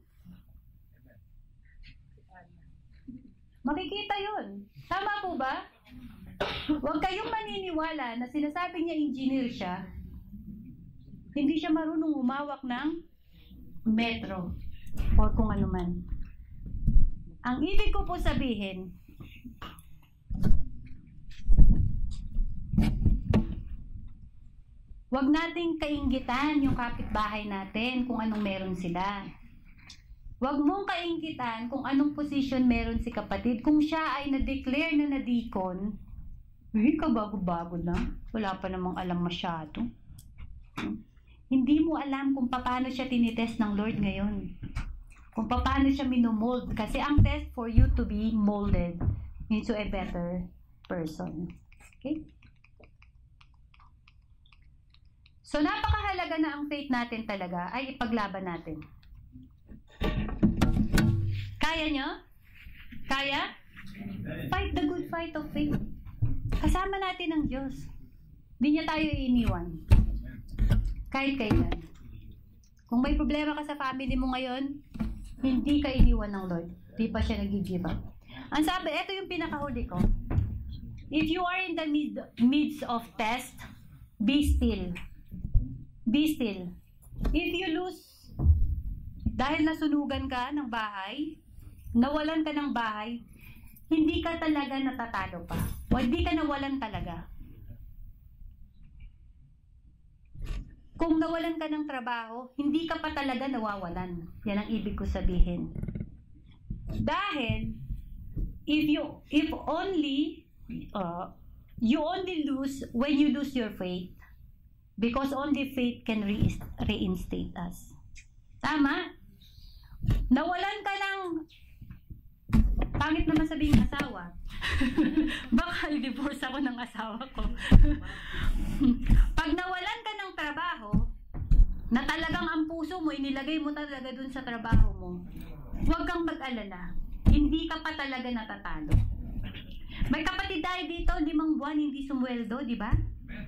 Makikita yun. Tama po ba? Huwag kayong maniniwala na sinasabi niya engineer siya, hindi siya marunong humawak ng metro o kung ano man. Ang ibig ko po sabihin, huwag nating kainggitan yung kapitbahay natin kung anong meron sila. Huwag mong kainggitan kung anong position meron si kapatid. Kung siya ay na-declare na na-deacon, kabago-bago na. Wala pa namang alam masyado. Hindi mo alam kung paano siya tinitest ng Lord ngayon. Kung paano siya minomold. Kasi ang test for you to be molded into a better person. Okay? So, napakahalaga na ang faith natin talaga ay ipaglaban natin. Kaya nyo? Kaya? Fight the good fight of faith. Kasama natin ang Diyos. Hindi niya tayo iniwan. Kahit kailan. Kung may problema ka sa family mo ngayon, hindi ka iniwan ng Lord. Hindi pa siya nag-give up. Ang sabi, ito yung pinakahuli ko. If you are in the midst of test, be still. Be still. If you lose, dahil nasunugan ka ng bahay, nawalan ka ng bahay, hindi ka talaga natatalo pa. O hindi ka nawalan talaga. Kung nawalan ka ng trabaho, hindi ka pa talaga nawawalan. Yan ang ibig ko sabihin. Dahil, if only, you only lose when you lose your faith. Because only faith can reinstate us. Tama? Nawalan ka ng, pangit naman sabihin asawa. Baka i-divorce ako ng asawa ko. Pag nawalan ka ng trabaho, na talagang ang puso mo, inilagay mo talaga dun sa trabaho mo, huwag kang mag-alala. Hindi ka pa talaga natatalo. May kapatid tayo dito, 5 buwan hindi sumweldo, di ba?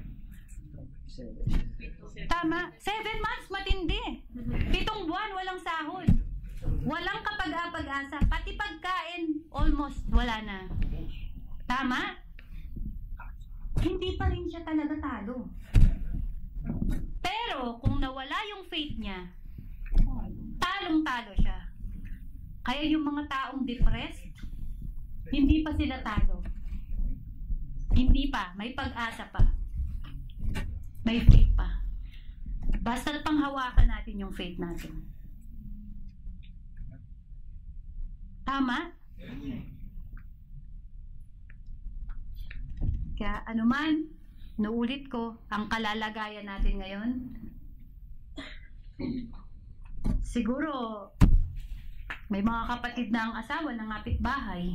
Tama. 7 months, matindi. 7 buwan, walang sahod. Walang kapag-apag-asa. Pati pagkain, almost wala na. Tama? Hindi pa rin siya talaga talo. Pero, kung nawala yung faith niya, talong-talo siya. Kaya yung mga taong depressed, hindi pa sila talo. Hindi pa. May pag-asa pa. May faith pa. Basta panghawakan natin yung faith natin. Tama? Kaya anuman, naulit ko, ang kalalagayan natin ngayon, siguro, may mga kapatid na ang asawa ng kapitbahay.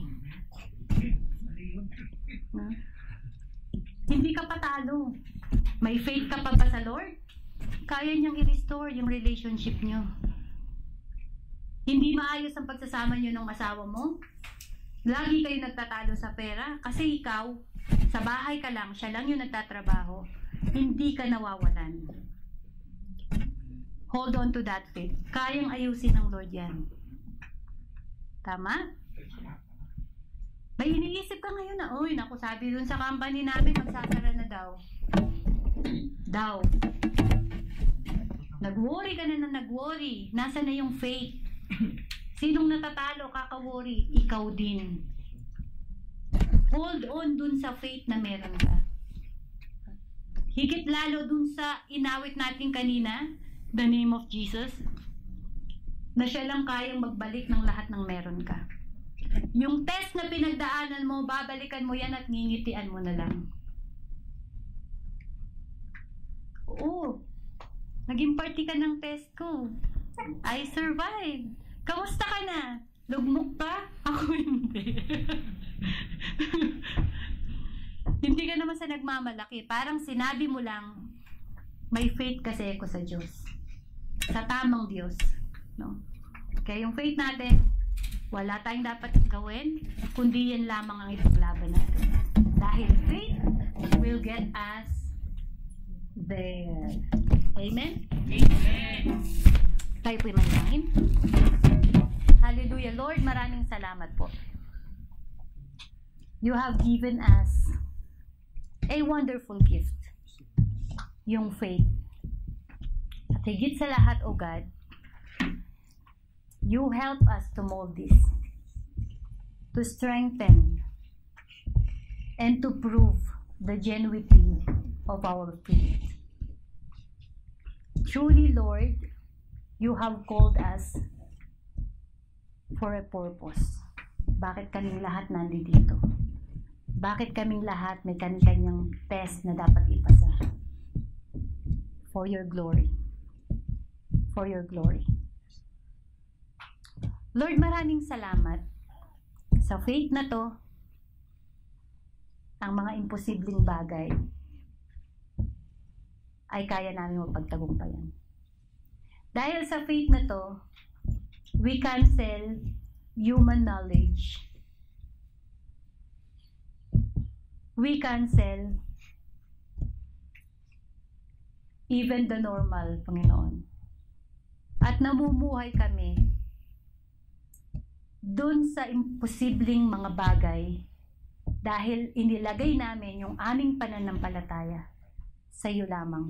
Hindi ka patalo. May faith ka pa ba sa Lord? Kaya niyang i-restore yung relationship niyo. Hindi maayos ang pagsasama niyo ng asawa mo. Lagi kayo nagtatalo sa pera kasi ikaw, sa bahay ka lang, siya lang yung nagtatrabaho. Hindi ka nawawalan. Hold on to that faith. Kayang ayusin ng Lord yan. Tama? May iniisip ka ngayon na, oy, naku, sabi dun sa company namin, magsasara na daw. Nag-worry ka na nag-worry. Nasa na yung faith? Sinong natatalo, kaka-worry? Ikaw din. Hold on dun sa faith na meron ka. Higit lalo dun sa inawit natin kanina, the name of Jesus, na siya lang kayang magbalik ng lahat ng meron ka. Yung test na pinagdaanan mo, babalikan mo yan at ngingitian mo na lang. Oo. Naging party ka ng test ko. I survived. Kamusta ka na? Lugmok ka? Ako hindi. Hindi ka naman sa nagmamalaki. Parang sinabi mo lang, may faith kasi ako sa Diyos. Sa tamang Diyos. No? Kaya yung faith natin, wala tayong dapat gawin, kundi yan lamang ang ipaglaban natin. Dahil faith will get us there. Amen? Amen. Tayo po'y manalangin. Hallelujah. Lord, maraming salamat po. You have given us a wonderful gift. Yung faith. At higit sa lahat, O God, you help us to mold this, to strengthen, and to prove the genuinity of our faith. Truly, Lord, you have called us for a purpose. Bakit kaming lahat nandito? Bakit kaming lahat may kanya-kanyang test na dapat ipasa? For your glory. For your glory. Lord, maraming salamat sa faith na to, ang mga imposibleng bagay ay kaya namin mapagtagumpayan. Dahil sa faith na to, we cancel human knowledge. We cancel even the normal, Panginoon. At namumuhay kami dun sa imposibleng mga bagay dahil inilagay namin yung aming pananampalataya sa iyo lamang.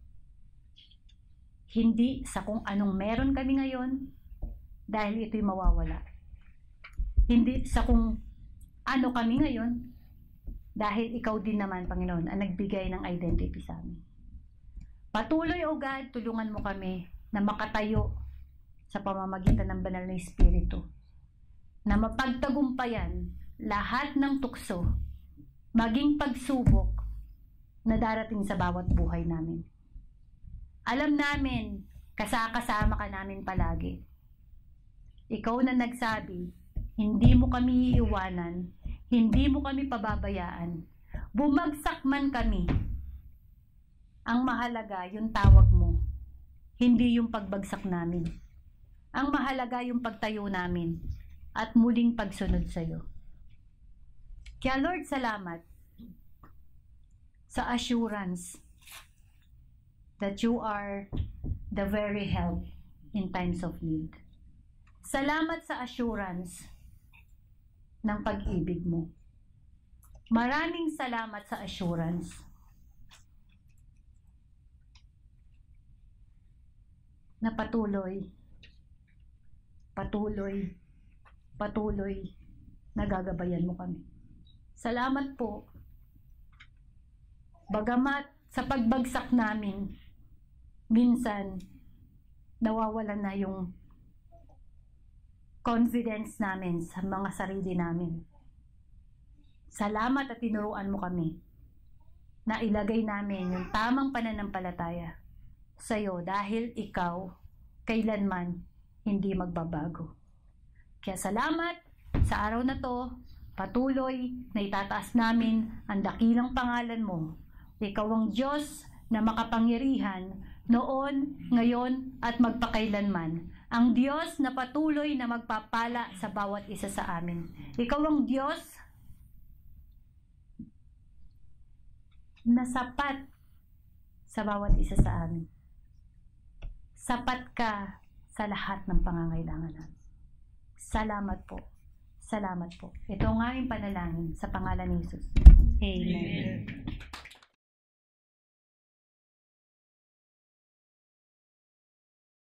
Hindi sa kung anong meron kami ngayon dahil ito'y mawawala. Hindi sa kung ano kami ngayon dahil ikaw din naman, Panginoon, ang nagbigay ng identity sa amin. Patuloy, O God, tulungan mo kami na makatayo sa pamamagitan ng banal na Espiritu, na mapagtagumpayan lahat ng tukso, maging pagsubok na darating sa bawat buhay namin. Alam namin, kasama ka namin palagi. Ikaw na nagsabi, hindi mo kami iiwanan, hindi mo kami pababayaan. Bumagsak man kami, ang mahalaga yung tawag mo, hindi yung pagbagsak namin. Ang mahalaga yung pagtayo namin at muling pagsunod sa iyo. Kaya Lord, salamat sa assurance that you are the very help in times of need. Salamat sa assurance ng pag-ibig mo. Maraming salamat sa assurance na patuloy nagagabayan mo kami. Salamat po. Bagamat sa pagbagsak namin, minsan nawawalan na yung confidence namin sa mga sarili namin. Salamat at tinuruan mo kami na ilagay namin yung tamang pananampalataya sa iyo dahil ikaw kailanman hindi magbabago. Kaya salamat sa araw na to, patuloy na itataas namin ang dakilang pangalan mo. Ikaw ang Diyos na makapangyarihan noon, ngayon at magpakailanman. Ang Diyos na patuloy na magpapala sa bawat isa sa amin. Ikaw ang Diyos na sapat sa bawat isa sa amin. Sapat ka sa lahat ng pangangailangan namin. Salamat po. Salamat po. Ito ang aming panalangin sa pangalan ni Jesus. Amen.